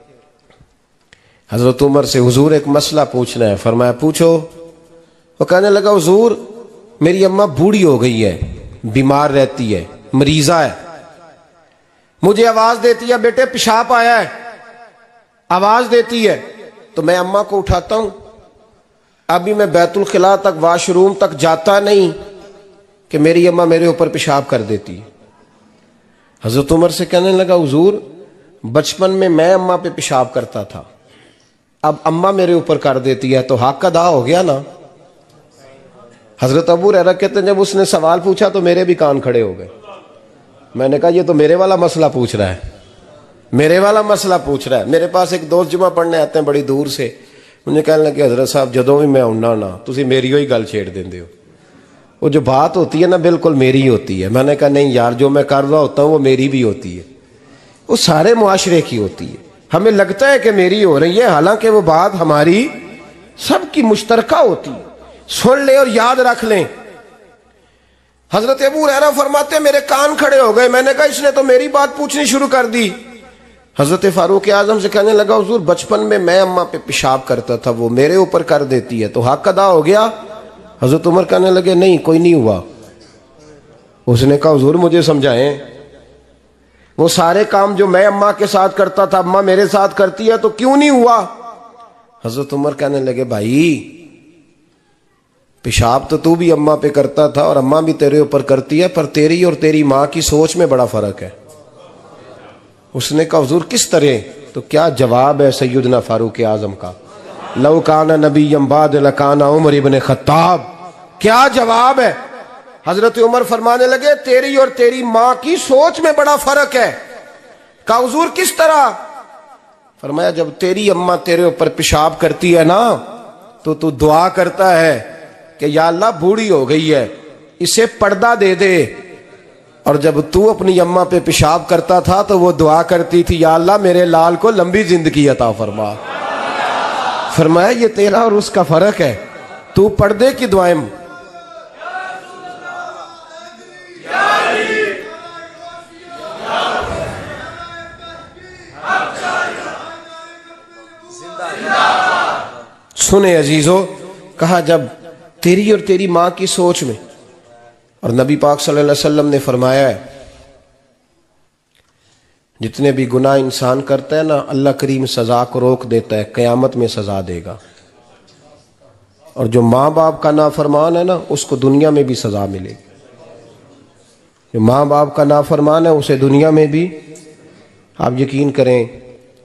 حضرت عمر سے حضور ایک مسئلہ پوچھنا ہے. فرمایا پوچھو. وہ کہنے لگا حضور میری اماں بوڑھی ہو گئی ہے، بیمار رہتی ہے، مریضہ ہے، مجھے آواز دیتی ہے بیٹے پیشاب آیا ہے، آواز دیتی ہے تو میں اماں کو اٹھاتا ہوں. ابھی میں بیت الخلاء تک، واش روم تک جاتا نہیں کہ میری اماں میرے اوپر پیشاب کر دیتی ہے. حضرت عمر سے کہنے لگا حضور بچپن میں میں اماں پہ پیشاب کرتا تھا، اب اماں میرے اوپر کر دیتی ہے تو حق ادا ہو گیا نا. حضرت ابو ہریرہ کہتے ہیں جب اس نے سوال پوچھا تو میرے بھی کان کھڑے ہو گئے. میں نے کہا یہ تو میرے والا مسئلہ پوچھ رہا ہے، میرے والا مسئلہ پوچھ رہا ہے. میرے پاس ایک دوست جمعہ پڑھنے آتے ہیں بڑی دور سے، مجھے کہنے لگے حضرت صاحب جدوں بھی میں آنا نا تسی میری ہوئی گل چھیڑ دیندے ہو، وہ جو بات ہوتی ہے نا بالکل میری ہوتی ہے. میں نے کہا نہیں یار جو میں کر رہا ہوتا ہوں وہ میری بھی ہوتی ہے، وہ سارے معاشرے کی ہوتی ہے. ہمیں لگتا ہے کہ میری ہو رہی ہے، حالانکہ وہ بات ہماری سب کی مشترکہ ہوتی ہے. سن لیں اور یاد رکھ لیں. حضرت ابو ہریرہ فرماتے ہیں میرے کان کھڑے ہو گئے. میں نے کہا اس نے تو میری بات پوچھنی شروع کر دی. حضرت فاروق اعظم سے کہنے لگا حضور بچپن میں میں اماں پہ پیشاب کرتا تھا، وہ میرے اوپر کر دیتی ہے تو حق ادا ہو گیا. حضرت عمر کہنے لگے نہیں کوئی نہیں ہوا. اس نے کہا حضور مجھے سمجھائیں، وہ سارے کام جو میں اماں کے ساتھ کرتا تھا اماں میرے ساتھ کرتی ہے تو کیوں نہیں ہوا. حضرت عمر کہنے لگے بھائی پیشاب تو تو بھی اماں پہ کرتا تھا اور اماں بھی تیرے اوپر کرتی ہے، پر تیری اور تیری ماں کی سوچ میں بڑا فرق ہے. اس نے کہا حضور کس طرح؟ تو کیا جواب ہے سیدنا فاروق اعظم کا، لو کان نبی بعد لکان عمر ابن خطاب. کیا جواب ہے؟ حضرت عمر فرمانے لگے تیری اور تیری ماں کی سوچ میں بڑا فرق ہے. کہا حضور کس طرح؟ فرمایا جب تیری اماں تیرے اوپر پیشاب کرتی ہے نا تو تو دعا کرتا ہے کہ یا اللہ بوڑھی ہو گئی ہے اسے پردہ دے دے، اور جب تو اپنی اماں پہ پیشاب کرتا تھا تو وہ دعا کرتی تھی یا اللہ میرے لال کو لمبی زندگی عطا فرما. فرمایا یہ تیرا اور اس کا فرق ہے، تو پردے کی دعائیں. سنے عزیزو، کہا جب تیری اور تیری ماں کی سوچ میں، اور نبی پاک صلی اللہ علیہ وسلم نے فرمایا ہے جتنے بھی گناہ انسان کرتا ہے نا اللہ کریم سزا کو روک دیتا ہے، قیامت میں سزا دے گا. اور جو ماں باپ کا نافرمان ہے نا اس کو دنیا میں بھی سزا ملے گی. جو ماں باپ کا نافرمان ہے اسے دنیا میں بھی. آپ یقین کریں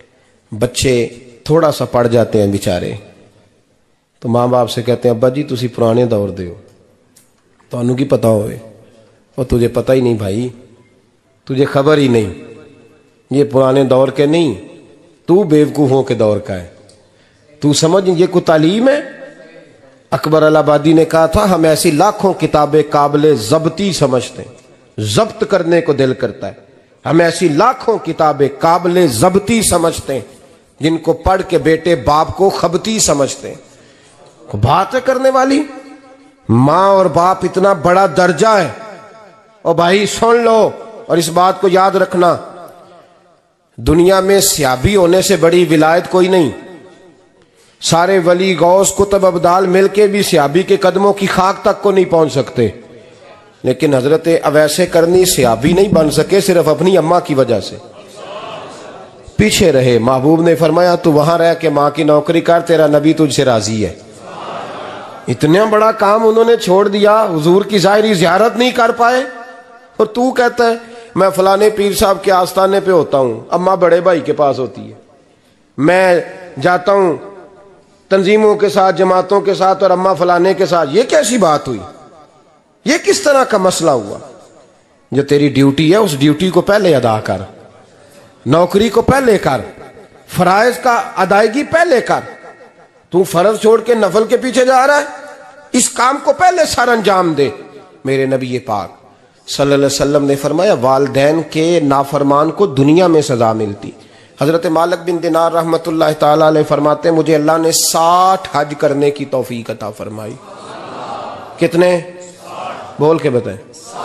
بچے تھوڑا سا پڑ جاتے ہیں بیچارے تو ماں باپ سے کہتے ہیں ابا جی تسی پرانے دور دے ہو تو انہوں کی پتا ہوئے اور تجھے پتہ ہی نہیں بھائی، تجھے خبر ہی نہیں، یہ پرانے دور کے نہیں، تو بیوقوفوں کے دور کا ہے، تو سمجھ یہ کوئی تعلیم ہے؟ اکبر الہ آبادی نے کہا تھا ہم ایسی لاکھوں کتابیں قابل ضبطی سمجھتے ہیں، ضبط کرنے کو دل کرتا ہے، ہم ایسی لاکھوں کتابیں قابل ضبطی سمجھتے ہیں جن کو پڑھ کے بیٹے باپ کو خبتی سمجھتے ہیں۔ بات ہے کرنے والی، ماں اور باپ اتنا بڑا درجہ ہے، اور بھائی سن لو اور اس بات کو یاد رکھنا، دنیا میں سیابی ہونے سے بڑی ولایت کوئی نہیں۔ سارے ولی غوث کتب ابدال مل کے بھی سیابی کے قدموں کی خاک تک کو نہیں پہنچ سکتے، لیکن حضرت اویس کرنی سیابی نہیں بن سکے صرف اپنی اماں کی وجہ سے، پیچھے رہے۔ محبوب نے فرمایا تو وہاں رہ کے ماں کی نوکری کر، تیرا نبی تجھ سے راضی ہے۔ اتنا بڑا کام انہوں نے چھوڑ دیا، حضور کی ظاہری زیارت نہیں کر پائے، اور تو کہتا ہے میں فلانے پیر صاحب کے آستانے پہ ہوتا ہوں، اماں بڑے بھائی کے پاس ہوتی ہے، میں جاتا ہوں تنظیموں کے ساتھ جماعتوں کے ساتھ اور اماں فلانے کے ساتھ۔ یہ کیسی بات ہوئی؟ یہ کس طرح کا مسئلہ ہوا؟ جو تیری ڈیوٹی ہے اس ڈیوٹی کو پہلے ادا کر، نوکری کو پہلے کر، فرائض کا ادائیگی پہلے کر۔ تو فرض چھوڑ کے نفل کے پیچھے جا رہا ہے، اس کام کو پہلے سر انجام دے۔ میرے نبی پاک صلی اللہ علیہ وسلم نے فرمایا والدین کے نافرمان کو دنیا میں سزا ملتی۔ حضرت مالک بن دینار رحمت اللہ تعالی علیہ فرماتے ہیں مجھے اللہ نے ساٹھ حج کرنے کی توفیق عطا فرمائی۔ کتنے؟ بول کے بتائیں۔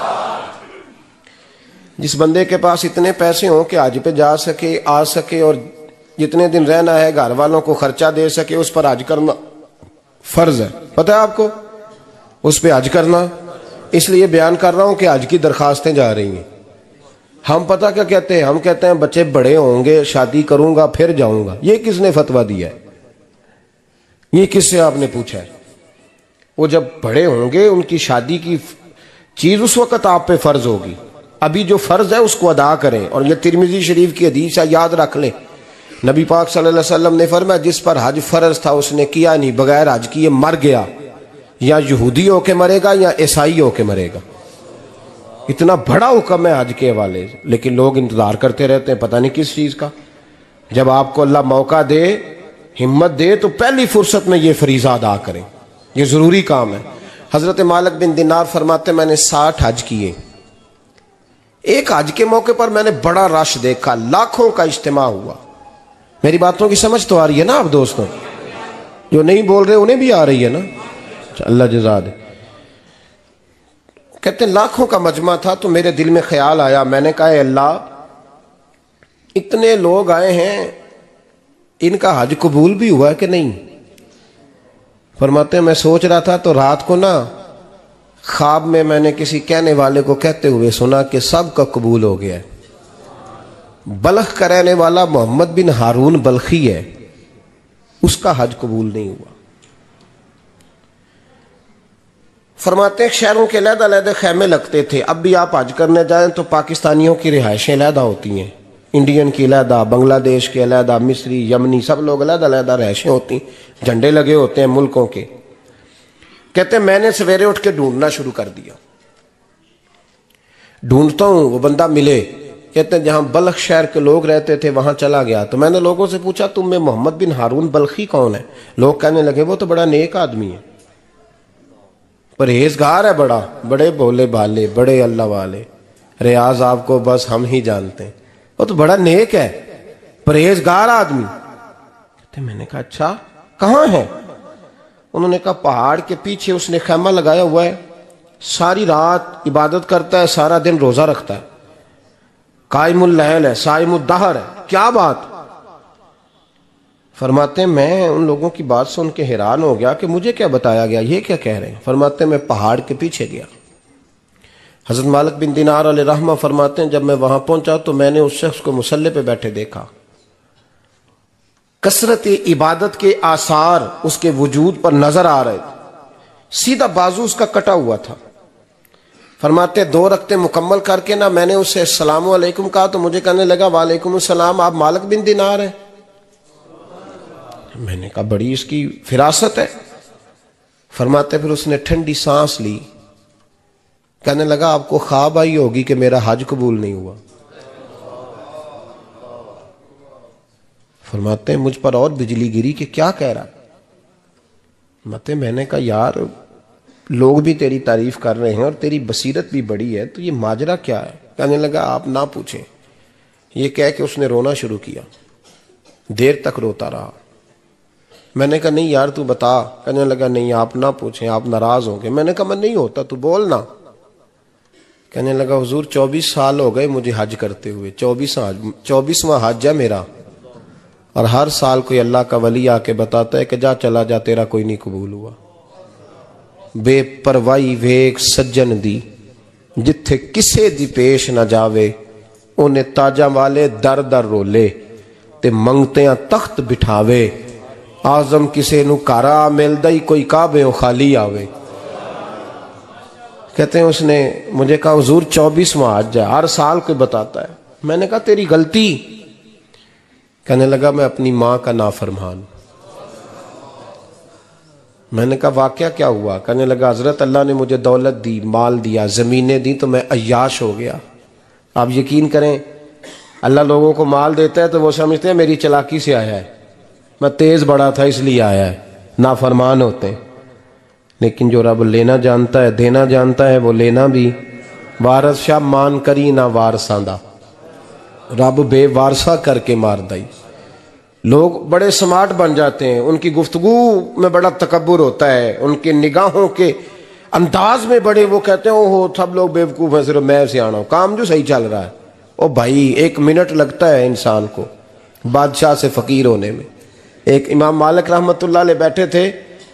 جس بندے کے پاس اتنے پیسے ہوں کہ حج پہ جا سکے، آ سکے، اور جتنے دن رہنا ہے گھر والوں کو خرچہ دے سکے، اس پر حج کرنا فرض ہے۔ پتہ ہے آپ کو اس پہ حج کرنا؟ اس لیے بیان کر رہا ہوں کہ حج کی درخواستیں جا رہی ہیں۔ ہم پتہ کیا کہتے ہیں؟ ہم کہتے ہیں بچے بڑے ہوں گے شادی کروں گا پھر جاؤں گا۔ یہ کس نے فتویٰ دیا ہے؟ یہ کس سے آپ نے پوچھا ہے؟ وہ جب بڑے ہوں گے ان کی شادی کی چیز اس وقت آپ پہ فرض ہوگی، ابھی جو فرض ہے اس کو ادا کریں۔ اور یہ ترمذی شریف کی حدیث ہے، یاد رکھ لیں۔ نبی پاک صلی اللہ علیہ وسلم نے فرمایا جس پر حج فرض تھا اس نے کیا نہیں، بغیر حج کیے مر گیا، یا یہودی ہو کے مرے گا یا عیسائی ہو کے مرے گا۔ اتنا بڑا حکم ہے حج کے حوالے سے، لیکن لوگ انتظار کرتے رہتے ہیں پتہ نہیں کس چیز کا۔ جب آپ کو اللہ موقع دے، ہمت دے، تو پہلی فرصت میں یہ فریضہ ادا کریں، یہ ضروری کام ہے۔ حضرت مالک بن دینار فرماتے میں نے ساٹھ حج کیے، ایک حج کے موقع پر میں نے بڑا رش دیکھا، لاکھوں کا اجتماع ہوا۔ میری باتوں کی سمجھ تو آ رہی ہے نا آپ دوستوں؟ جو نہیں بول رہے انہیں بھی آ رہی ہے نا؟ اللہ جزا دے۔ کہتے ہیں لاکھوں کا مجمع تھا، تو میرے دل میں خیال آیا، میں نے کہا اے اللہ اتنے لوگ آئے ہیں، ان کا حج قبول بھی ہوا ہے کہ نہیں؟ فرماتے ہیں میں سوچ رہا تھا تو رات کو نا خواب میں میں نے کسی کہنے والے کو کہتے ہوئے سنا کہ سب کا قبول ہو گیا ہے۔ بلخ کا رہنے والا محمد بن ہارون بلخی ہے، اس کا حج قبول نہیں ہوا۔ فرماتے ہیں شہروں کے علیحدہ علیحدہ خیمے لگتے تھے، اب بھی آپ حج کرنے جائیں تو پاکستانیوں کی رہائشیں علیحدہ ہوتی ہیں، انڈین کی علیحدہ، بنگلہ دیش کے علیحدہ، مصری، یمنی، سب لوگ علیحدہ علیحدہ رہائشیں ہوتی ہیں، جھنڈے لگے ہوتے ہیں ملکوں کے۔ کہتے ہیں میں نے سویرے اٹھ کے ڈھونڈنا شروع کر دیا، ڈھونڈتا ہوں وہ بندہ ملے۔ کہتے ہیں جہاں بلخ شہر کے لوگ رہتے تھے وہاں چلا گیا، تو میں نے لوگوں سے پوچھا تم میں محمد بن ہارون بلخی کون ہے؟ لوگ کہنے لگے وہ تو بڑا نیک آدمی ہے، پرہیزگار ہے، بڑا بڑے بولے بالے، بڑے اللہ والے، ریاض آپ کو بس ہم ہی جانتے ہیں، وہ تو بڑا نیک ہے، پرہیزگار آدمی۔ کہتے میں نے کہا اچھا کہاں ہے؟ انہوں نے کہا پہاڑ کے پیچھے اس نے خیمہ لگایا ہوا ہے، ساری رات عبادت کرتا ہے، سارا دن روزہ رکھتا ہے، قائم اللیل ہے، صائم الدہر ہے۔ کیا بات؟ فرماتے ہیں میں ان لوگوں کی بات سن کے حیران ہو گیا کہ مجھے کیا بتایا گیا، یہ کیا کہہ رہے ہیں؟ فرماتے ہیں میں پہاڑ کے پیچھے گیا۔ حضرت مالک بن دینار علیہ رحمہ فرماتے ہیں جب میں وہاں پہنچا تو میں نے اس شخص کو مصلی پہ بیٹھے دیکھا، کثرت عبادت کے آثار اس کے وجود پر نظر آ رہے تھے، سیدھا بازو اس کا کٹا ہوا تھا۔ فرماتے دو رکعتیں مکمل کر کے نا میں نے اسے السلام علیکم کہا تو مجھے کہنے لگا وعلیکم السلام، آپ مالک بن دینار ہیں؟ میں نے کہا بڑی اس کی فراست ہے. فرماتے پھر اس نے ٹھنڈی سانس لی, کہنے لگا آپ کو خواب آئی ہوگی کہ میرا حج قبول نہیں ہوا. فرماتے ہیں مجھ پر اور بجلی گری کہ کیا کہہ رہا. فرماتے میں نے کہا یار لوگ بھی تیری تعریف کر رہے ہیں اور تیری بصیرت بھی بڑی ہے, تو یہ ماجرا کیا ہے؟ کہنے لگا آپ نہ پوچھیں. یہ کہہ کہ اس نے رونا شروع کیا, دیر تک روتا رہا. میں نے کہا نہیں یار تو بتا. کہنے لگا نہیں آپ نہ پوچھیں, آپ ناراض ہوں گے. میں نے کہا میں نہیں ہوتا, تو بولنا. کہنے لگا حضور چوبیس سال ہو گئے مجھے حج کرتے ہوئے, چوبیس چوبیسواں حج ہے میرا, اور ہر سال کوئی اللہ کا ولی آ کے بتاتا ہے کہ جا چلا جا تیرا کوئی نہیں قبول ہوا. بے پروائی ویک سجن دی جتھے کسے دی پیش نہ جاوے, انہیں تاجاں والے در در رولے تے منگتیاں تخت بٹھاوے. آزم کسے نو کارا ملدا ہی کوئی کعبے خالی آوے. کہتے ہیں اس نے مجھے کہا حضور چوبیسواں حج ہے, ہر سال کوئی بتاتا ہے. میں نے کہا تیری غلطی. کہنے لگا میں اپنی ماں کا نافرمان. میں نے کہا واقعہ کیا ہوا؟ کہنے لگا حضرت اللہ نے مجھے دولت دی, مال دیا, زمینیں دی, تو میں عیاش ہو گیا. آپ یقین کریں اللہ لوگوں کو مال دیتا ہے تو وہ سمجھتے ہیں میری چلاکی سے آیا ہے, میں تیز بڑا تھا اس لیے آیا ہے. نافرمان ہوتے ہیں. لیکن جو رب لینا جانتا ہے دینا جانتا ہے وہ لینا بھی. وارث شاہ مان کری نہ وارثاں دا, رب بے وارثہ کر کے مار دائی. لوگ بڑے سمارٹ بن جاتے ہیں, ان کی گفتگو میں بڑا تکبر ہوتا ہے, ان کے نگاہوں کے انداز میں بڑے وہ کہتے ہیں اوہ سب لوگ بیوقوف ہیں, صرف میں سیاںا ہوں, کام جو صحیح چل رہا ہے. او بھائی ایک منٹ لگتا ہے انسان کو بادشاہ سے فقیر ہونے میں. ایک امام مالک رحمت اللہ علیہ بیٹھے تھے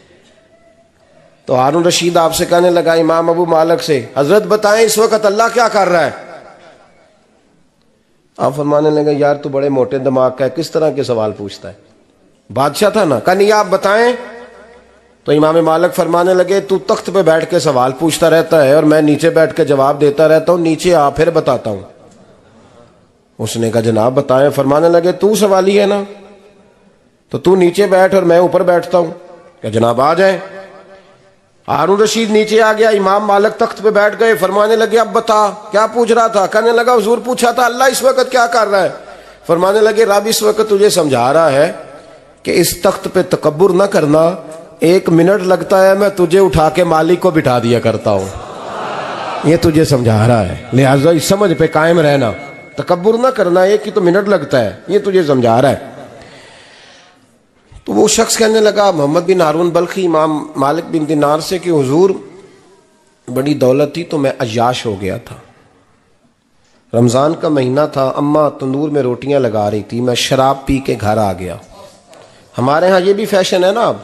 تو ہارون رشید آپ سے کہنے لگا امام ابو مالک سے, حضرت بتائیں اس وقت اللہ کیا کر رہا ہے؟ آپ فرمانے لگے یار تو بڑے موٹے دماغ کا ہے, کس طرح کے سوال پوچھتا ہے؟ بادشاہ تھا نا. کہا نہیں آپ بتائیں. تو امام مالک فرمانے لگے تو تخت پہ بیٹھ کے سوال پوچھتا رہتا ہے اور میں نیچے بیٹھ کے جواب دیتا رہتا ہوں, نیچے آ پھر بتاتا ہوں. اس نے کہا جناب بتائیں. فرمانے لگے تو سوالی ہے نا, تو تو نیچے بیٹھ اور میں اوپر بیٹھتا ہوں. کہ جناب آ جائیں. ہارون رشید نیچے آ گیا, امام مالک تخت پہ بیٹھ گئے. فرمانے لگے اب بتا کیا پوچھ رہا تھا؟ کہنے لگا حضور پوچھا تھا اللہ اس وقت کیا کر رہا ہے. فرمانے لگے رب اس وقت تجھے سمجھا رہا ہے کہ اس تخت پہ تکبر نہ کرنا, ایک منٹ لگتا ہے میں تجھے اٹھا کے مالک کو بٹھا دیا کرتا ہوں. یہ تجھے سمجھا رہا ہے, لہٰذا اس سمجھ پہ قائم رہنا, تکبر نہ کرنا, ایک ہی تو منٹ لگتا ہے, یہ تجھے سمجھا رہا ہے. تو وہ شخص کہنے لگا محمد بن ہارون بلخی امام مالک بن دینار سے کہ حضور بڑی دولت تھی تو میں عیاش ہو گیا تھا. رمضان کا مہینہ تھا, اماں تندور میں روٹیاں لگا رہی تھی, میں شراب پی کے گھر آ گیا. ہمارے ہاں یہ بھی فیشن ہے نا, اب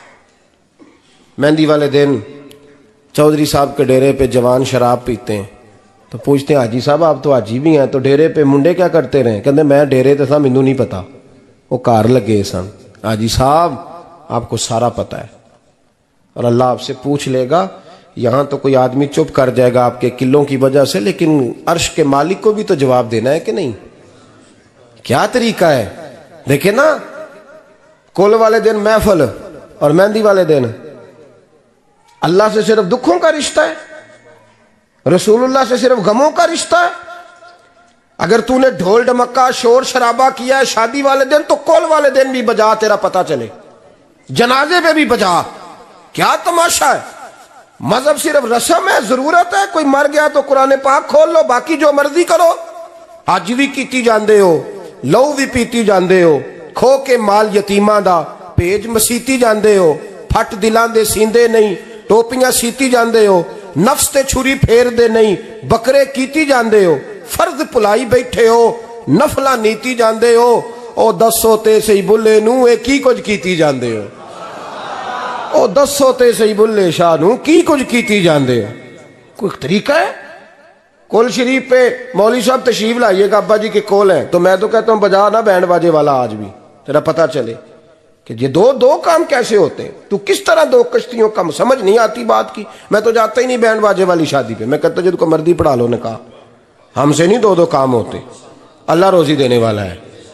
مہندی والے دن چودھری صاحب کے ڈیرے پہ جوان شراب پیتے ہیں تو پوچھتے ہیں حاجی صاحب آپ تو حاجی بھی ہیں, تو ڈیرے پہ منڈے کیا کرتے رہے؟ کہتے میں ڈیرے تے تھا مینوں نہیں پتا, وہ کار لگے سن. حاجی صاحب آپ کو سارا پتا ہے, اور اللہ آپ سے پوچھ لے گا. یہاں تو کوئی آدمی چپ کر جائے گا آپ کے قلوں کی وجہ سے, لیکن عرش کے مالک کو بھی تو جواب دینا ہے کہ نہیں؟ کیا طریقہ ہے دیکھیں نا, کل والے دن محفل اور مہندی والے دن اللہ سے صرف دکھوں کا رشتہ ہے, رسول اللہ سے صرف غموں کا رشتہ ہے. اگر تو نے ڈھول ڈمکا شور شرابہ کیا ہے شادی والے دن تو کول والے دن بھی بجا, تیرا پتہ چلے, جنازے پہ بھی بجا. کیا تماشا ہے؟ مذہب صرف رسم ہے, ضرورت ہے. کوئی مر گیا تو قرآن پاک کھول لو, باقی جو مرضی کرو. حج بھی کیتی جاندے ہو, لو بھی پیتی جاندے ہو, کھو کے مال یتیماں دا پیج مسیتی جاندے ہو, پھٹ دلان دے سیندے نہیں, ٹوپیاں سیتی جاندے ہو, نفس تے چھری پھیر دے نہیں, بکرے کیتی جاندے ہو, فرض پلائی بیٹھے ہو, نفلہ نیتی جاندے ہو. او دسو تے سی بلے نو اے کی کچھ کیتی جاندے ہو, او دسو تے سی بلے شاہ نو کی کچھ کیتی جاندے ہو. کوئی طریقہ ہے؟ کول شریف پہ مولوی صاحب تشریف لائیے گا ابا جی کے کول ہیں, تو میں تو کہتا ہوں بجا نا بینڈ باجے والا آج بھی, تیرا پتہ چلے کہ یہ دو دو کام کیسے ہوتے ہیں. تو کس طرح دو کشتیوں کا سمجھ نہیں آتی بات کی. میں تو جاتا ہی نہیں بینڈ باجے والی شادی پہ, میں کہتا جب کو مردی پڑھا لو نے کہا, ہم سے نہیں دو دو کام ہوتے, اللہ روزی دینے والا ہے.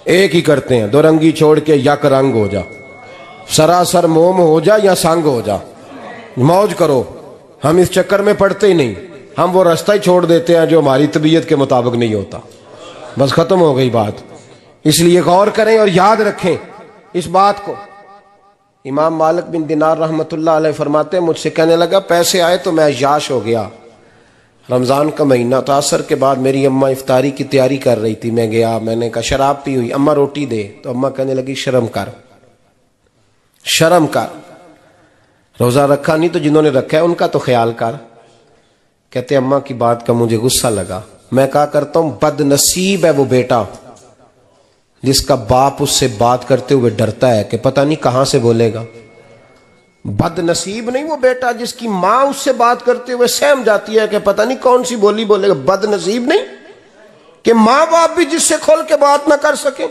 ایک ہی کرتے ہیں، دو رنگی چھوڑ کے یک رنگ ہو جا، سراسر موم ہو جا یا سنگ ہو جا، موج کرو۔ ہم اس چکر میں پڑتے ہی نہیں، ہم وہ راستہ ہی چھوڑ دیتے ہیں جو ہماری طبیعت کے مطابق نہیں ہوتا، بس ختم ہو گئی بات۔ اس لیے غور کریں اور یاد رکھیں اس بات کو۔ امام مالک بن دینار رحمۃ اللہ علیہ فرماتے ہیں، مجھ سے کہنے لگا پیسے آئے تو میں عیاش ہو گیا، رمضان کا مہینہ تھا، عصر کے بعد میری اماں افطاری کی تیاری کر رہی تھی، میں گیا، میں نے کہا شراب پی ہوئی، اماں روٹی دے، تو اماں کہنے لگی شرم کر شرم کر، روزہ رکھا نہیں تو جنہوں نے رکھا ہے ان کا تو خیال کر۔ کہتے اماں کی بات کا مجھے غصہ لگا، میں کہا کرتا ہوں بد نصیب ہے وہ بیٹا جس کا باپ اس سے بات کرتے ہوئے ڈرتا ہے کہ پتہ نہیں کہاں سے بولے گا۔ بد نصیب نہیں وہ بیٹا جس کی ماں اس سے بات کرتے ہوئے سہم جاتی ہے کہ پتہ نہیں کون سی بولی بولے گا۔ بد نصیب نہیں کہ ماں باپ بھی جس سے کھول کے بات نہ کر سکیں۔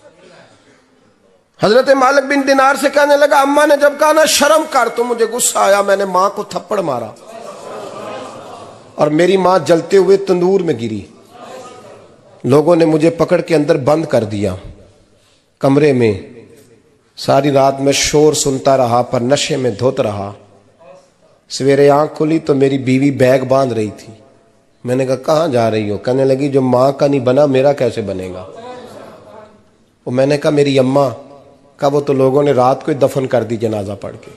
حضرت مالک بن دینار سے کہنے لگا اماں نے جب کہا نا شرم کر تو مجھے غصہ آیا، میں نے ماں کو تھپڑ مارا اور میری ماں جلتے ہوئے تندور میں گری۔ لوگوں نے مجھے پکڑ کے اندر بند کر دیا کمرے میں، ساری رات میں شور سنتا رہا پر نشے میں دھوت رہا۔ سویرے آنکھ کھلی تو میری بیوی بیگ باندھ رہی تھی، میں نے کہا کہاں جا رہی ہو؟ کہنے لگی جو ماں کا نہیں بنا میرا کیسے بنے گا؟ وہ میں نے کہا میری اماں کا، وہ تو لوگوں نے رات کو ہی دفن کر دی جنازہ پڑھ کے۔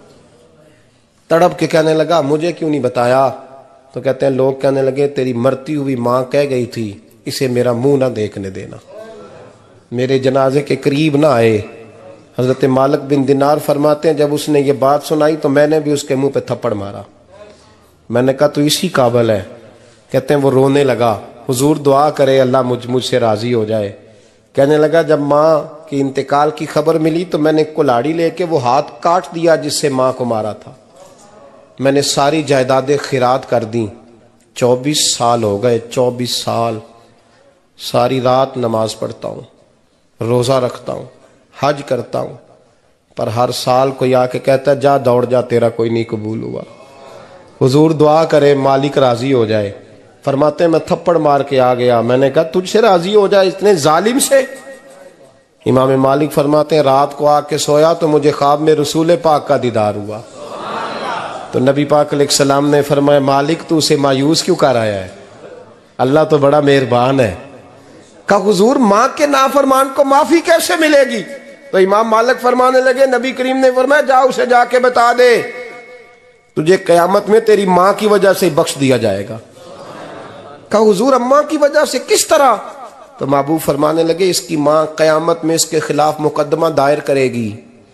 تڑپ کے کہنے لگا مجھے کیوں نہیں بتایا؟ تو کہتے ہیں لوگ کہنے لگے تیری مرتی ہوئی ماں کہہ گئی تھی اسے میرا منہ نہ دیکھنے دینا، میرے جنازے کے قریب نہ آئے۔ حضرت مالک بن دینار فرماتے ہیں جب اس نے یہ بات سنائی تو میں نے بھی اس کے منہ پہ تھپڑ مارا۔ میں نے کہا تو اسی قابل ہے۔ کہتے ہیں وہ رونے لگا، حضور دعا کرے اللہ مجھ مجھ سے راضی ہو جائے۔ کہنے لگا جب ماں کی انتقال کی خبر ملی تو میں نے کلاڑی لے کے وہ ہاتھ کاٹ دیا جس سے ماں کو مارا تھا۔ میں نے ساری جائیدادیں خیرات کر دیں۔ چوبیس سال ہو گئے، چوبیس سال ساری رات نماز پڑھتا ہوں، روزہ رکھتا ہوں، حج کرتا ہوں، پر ہر سال کوئی آ کے کہتا ہے جا دوڑ جا تیرا کوئی نہیں قبول ہوا۔ حضور دعا کرے مالک راضی ہو جائے۔ فرماتے ہیں میں تھپڑ مار کے آ گیا، میں نے کہا تجھ سے راضی ہو جائے اتنے ظالم سے؟ امام مالک فرماتے ہیں رات کو آ کے سویا تو مجھے خواب میں رسول پاک کا دیدار ہوا، تو نبی پاک علیہ السلام نے فرمایا مالک تو اسے مایوس کیوں کر آیا ہے؟ اللہ تو بڑا مہربان ہے۔ کہا حضور ماں کے نافرمان کو معافی کیسے ملے گی؟ تو امام مالک فرمانے لگے نبی کریم نے فرمایا جا اسے جا کے بتا دے تجھے قیامت میں تیری ماں کی وجہ سے بخش دیا جائے گا۔ کہا حضور اماں کی وجہ سے کس طرح؟ تو محبوب فرمانے لگے اس کی ماں قیامت میں اس کے خلاف مقدمہ دائر کرے گی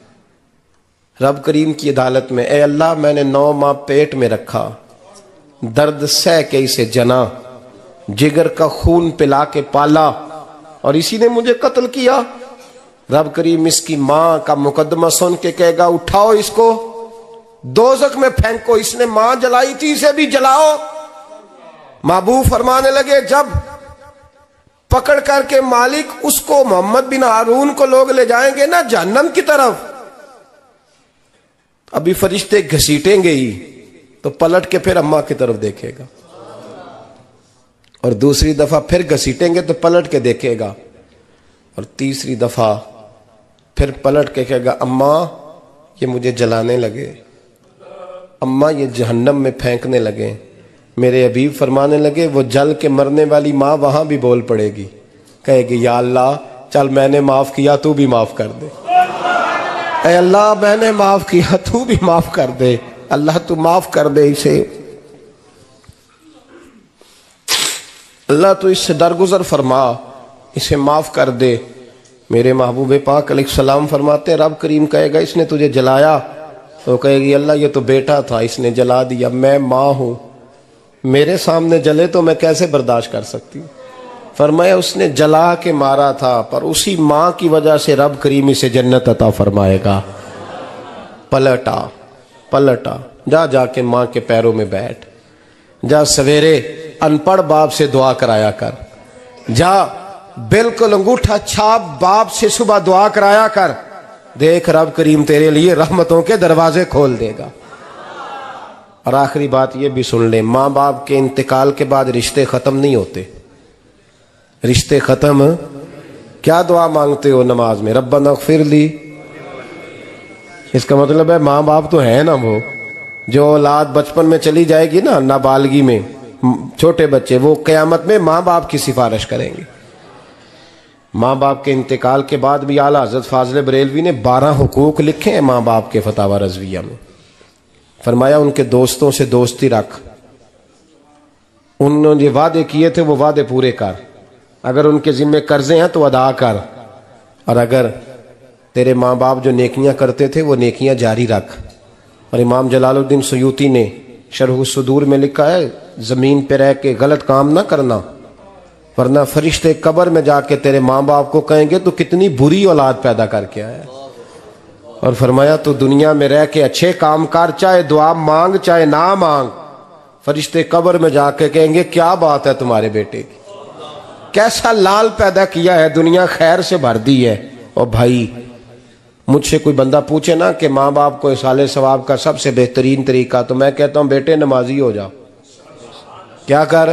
رب کریم کی عدالت میں، اے اللہ میں نے نو ماہ پیٹ میں رکھا، درد سہ کے اسے جنا، جگر کا خون پلا کے پالا اور اسی نے مجھے قتل کیا۔ رب کریم اس کی ماں کا مقدمہ سن کے کہے گا اٹھاؤ اس کو دوزخ میں پھینکو، اس نے ماں جلائی تھی اسے بھی جلاؤ۔ محبوب فرمانے لگے جب پکڑ کر کے مالک اس کو محمد بن ہارون کو لوگ لے جائیں گے نا جہنم کی طرف، ابھی فرشتے گھسیٹیں گے ہی تو پلٹ کے پھر اماں کی طرف دیکھے گا، اور دوسری دفعہ پھر گھسیٹیں گے تو پلٹ کے دیکھے گا، اور تیسری دفعہ پھر پلٹ کے کہے گا اماں یہ مجھے جلانے لگے، اماں یہ جہنم میں پھینکنے لگے۔ میرے حبیب فرمانے لگے وہ جل کے مرنے والی ماں وہاں بھی بول پڑے گی، کہے گی یا اللہ چل میں نے معاف کیا تو بھی معاف کر دے، اے اللہ میں نے معاف کیا تو بھی معاف کر دے، اللہ تو معاف کر دے اسے، اللہ تو اس سے درگزر فرما، اسے معاف کر دے۔ میرے محبوب پاک علیہ السلام فرماتے رب کریم کہے گا اس نے تجھے جلایا، تو کہے گی اللہ یہ تو بیٹا تھا اس نے جلا دیا، میں ماں ہوں، میرے سامنے جلے تو میں کیسے برداشت کر سکتی ہوں؟ فرمایا اس نے جلا کے مارا تھا پر اسی ماں کی وجہ سے رب کریم اسے جنت عطا فرمائے گا۔ پلٹا پلٹا جا جا کے ماں کے پیروں میں بیٹھ، جا سویرے ان پڑھ باپ سے دعا کرایا کر، جا بالکل انگوٹھا چھاپ باپ سے صبح دعا کرایا کر، دیکھ رب کریم تیرے لیے رحمتوں کے دروازے کھول دے گا۔ اور آخری بات یہ بھی سن لیں، ماں باپ کے انتقال کے بعد رشتے ختم نہیں ہوتے، رشتے ختم کیا دعا مانگتے ہو نماز میں؟ ربنا اغفر لی۔ اس کا مطلب ہے ماں باپ تو ہے نا، وہ جو اولاد بچپن میں چلی جائے گی نا، نابالغی میں، چھوٹے بچے، وہ قیامت میں ماں باپ کی سفارش کریں گے۔ ماں باپ کے انتقال کے بعد بھی اعلیٰ حضرت فاضل بریلوی نے بارہ حقوق لکھے ہیں ماں باپ کے فتاوی رضویہ میں۔ فرمایا ان کے دوستوں سے دوستی رکھ، انہوں نے وعدے کیے تھے وہ وعدے پورے کر، اگر ان کے ذمہ قرضے ہیں تو ادا کر، اور اگر تیرے ماں باپ جو نیکیاں کرتے تھے وہ نیکیاں جاری رکھ۔ اور امام جلال الدین سیوطی نے شرح الصدور میں لکھا ہے زمین پہ رہ کے غلط کام نہ کرنا، ورنہ فرشتے قبر میں جا کے تیرے ماں باپ کو کہیں گے تو کتنی بری اولاد پیدا کر کے آیا۔ اور فرمایا تو دنیا میں رہ کے اچھے کام کر، چاہے دعا مانگ چاہے نہ مانگ، فرشتے قبر میں جا کے کہیں گے کیا بات ہے تمہارے بیٹے کی، کیسا لال پیدا کیا ہے، دنیا خیر سے بھر دی ہے۔ اور بھائی مجھ سے کوئی بندہ پوچھے نا کہ ماں باپ کو اصالِ ثواب کا سب سے بہترین طریقہ، تو میں کہتا ہوں بیٹے نمازی ہو جاؤ۔ کیا کر؟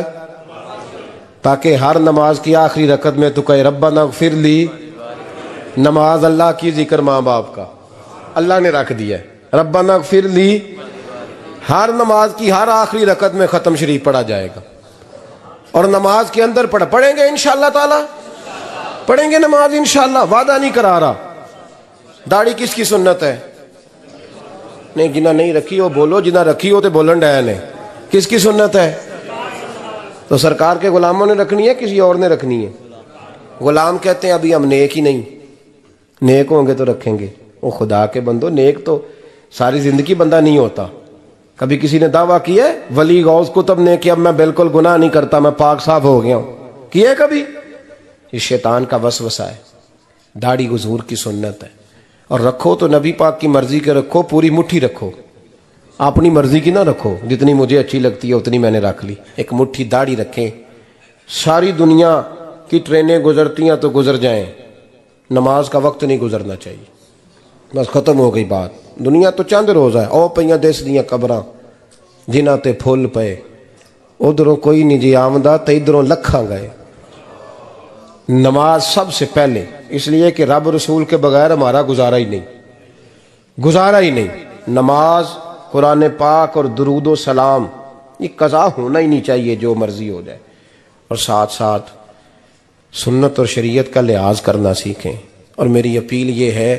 تاکہ ہر نماز کی آخری رکعت میں تو کہے ربنا اغفر لی۔ نماز اللہ کی، ذکر ماں باپ کا، اللہ نے رکھ دیا ہے ربنا اغفر لی۔ ہر نماز کی ہر آخری رکعت میں ختم شریف پڑھا جائے گا، اور نماز کے اندر پڑھ پڑھیں گے انشاءاللہ تعالی، پڑھیں گے نماز انشاءاللہ، وعدہ نہیں کرا رہا۔ داڑھی کس کی سنت ہے؟ نہیں جنہ نہیں رکھی ہو بولو، جنہ رکھی ہو تو بولن ڈایا نے۔ کس کی سنت ہے؟ تو سرکار کے غلاموں نے رکھنی ہے، کسی اور نے رکھنی ہے؟ غلام کہتے ہیں ابھی ہم نیک ہی نہیں، نیک ہوں گے تو رکھیں گے۔ وہ خدا کے بندو، نیک تو ساری زندگی بندہ نہیں ہوتا۔ کبھی کسی نے دعویٰ کیا ہے ولی غوث کتب نے کہ اب میں بالکل گناہ نہیں کرتا، میں پاک صاف ہو گیا ہوں؟ کیا ہے کبھی؟ یہ شیطان کا وسوسہ ہے۔ داڑھی حضور کی سنت ہے، اور رکھو تو نبی پاک کی مرضی کے رکھو، پوری مٹھی رکھو، اپنی مرضی کی نہ رکھو، جتنی مجھے اچھی لگتی ہے اتنی میں نے رکھ لی۔ ایک مٹھی داڑھی رکھیں، ساری دنیا کی ٹرینیں گزرتی ہیں تو گزر جائیں، نماز کا وقت نہیں گزرنا چاہیے، بس ختم ہو گئی بات۔ دنیا تو چند روز ہے، او پئیاں دس دیاں قبراں جنہاں تے پھول پئے، ادھروں کوئی نہیں جی آمدہ تے ادھروں لکھاں گئے۔ نماز سب سے پہلے، اس لیے کہ رب رسول کے بغیر ہمارا گزارا ہی نہیں، گزارا ہی نہیں۔ نماز، قرآن پاک اور درود و سلام، یہ قضا ہونا ہی نہیں چاہیے، جو مرضی ہو جائے۔ اور ساتھ ساتھ سنت اور شریعت کا لحاظ کرنا سیکھیں۔ اور میری اپیل یہ ہے،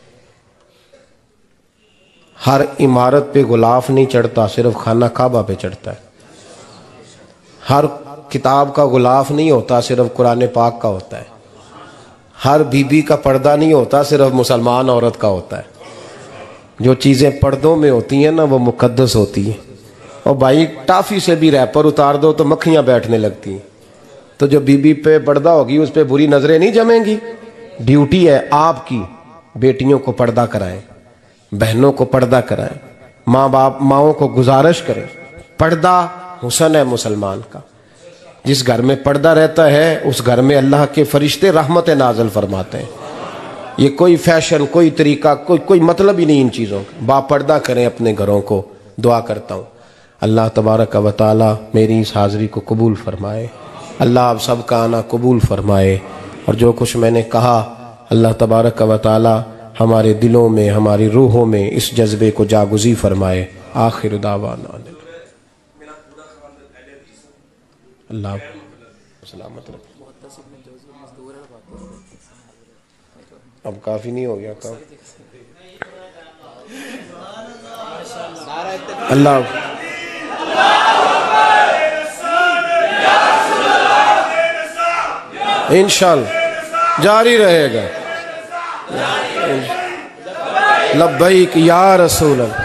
ہر عمارت پہ غلاف نہیں چڑھتا، صرف خانہ کعبہ پہ چڑھتا ہے۔ ہر کتاب کا غلاف نہیں ہوتا، صرف قرآن پاک کا ہوتا ہے۔ ہر بی بی کا پردہ نہیں ہوتا، صرف مسلمان عورت کا ہوتا ہے۔ جو چیزیں پردوں میں ہوتی ہیں نا وہ مقدس ہوتی ہیں۔ اور بھائی ٹافی سے بھی ریپر اتار دو تو مکھیاں بیٹھنے لگتی ہیں، تو جو بی بی پہ پردہ ہوگی اس پہ بری نظریں نہیں جمیں گی۔ ڈیوٹی ہے آپ کی، بیٹیوں کو پردہ کرائیں، بہنوں کو پردہ کرائیں، ماں باپ ماؤں کو گزارش کریں۔ پردہ حسن ہے مسلمان کا۔ جس گھر میں پردہ رہتا ہے اس گھر میں اللہ کے فرشتے رحمت نازل فرماتے ہیں۔ یہ کوئی فیشن، کوئی طریقہ، کوئی کوئی مطلب ہی نہیں ان چیزوں کا۔ با پردہ کریں اپنے گھروں کو۔ دعا کرتا ہوں اللہ تبارک و تعالی میری اس حاضری کو قبول فرمائے، اللہ آپ سب کا آنا قبول فرمائے، اور جو کچھ میں نے کہا اللہ تبارک و تعالی ہمارے دلوں میں، ہماری روحوں میں اس جذبے کو جاگزی فرمائے۔ آخر دعوانا اللہ سلامت رکھے۔ اب کافی نہیں ہو گیا کام؟ اللہ انشاءاللہ جاری رہے گا۔ لبیک یا رسول اللہ،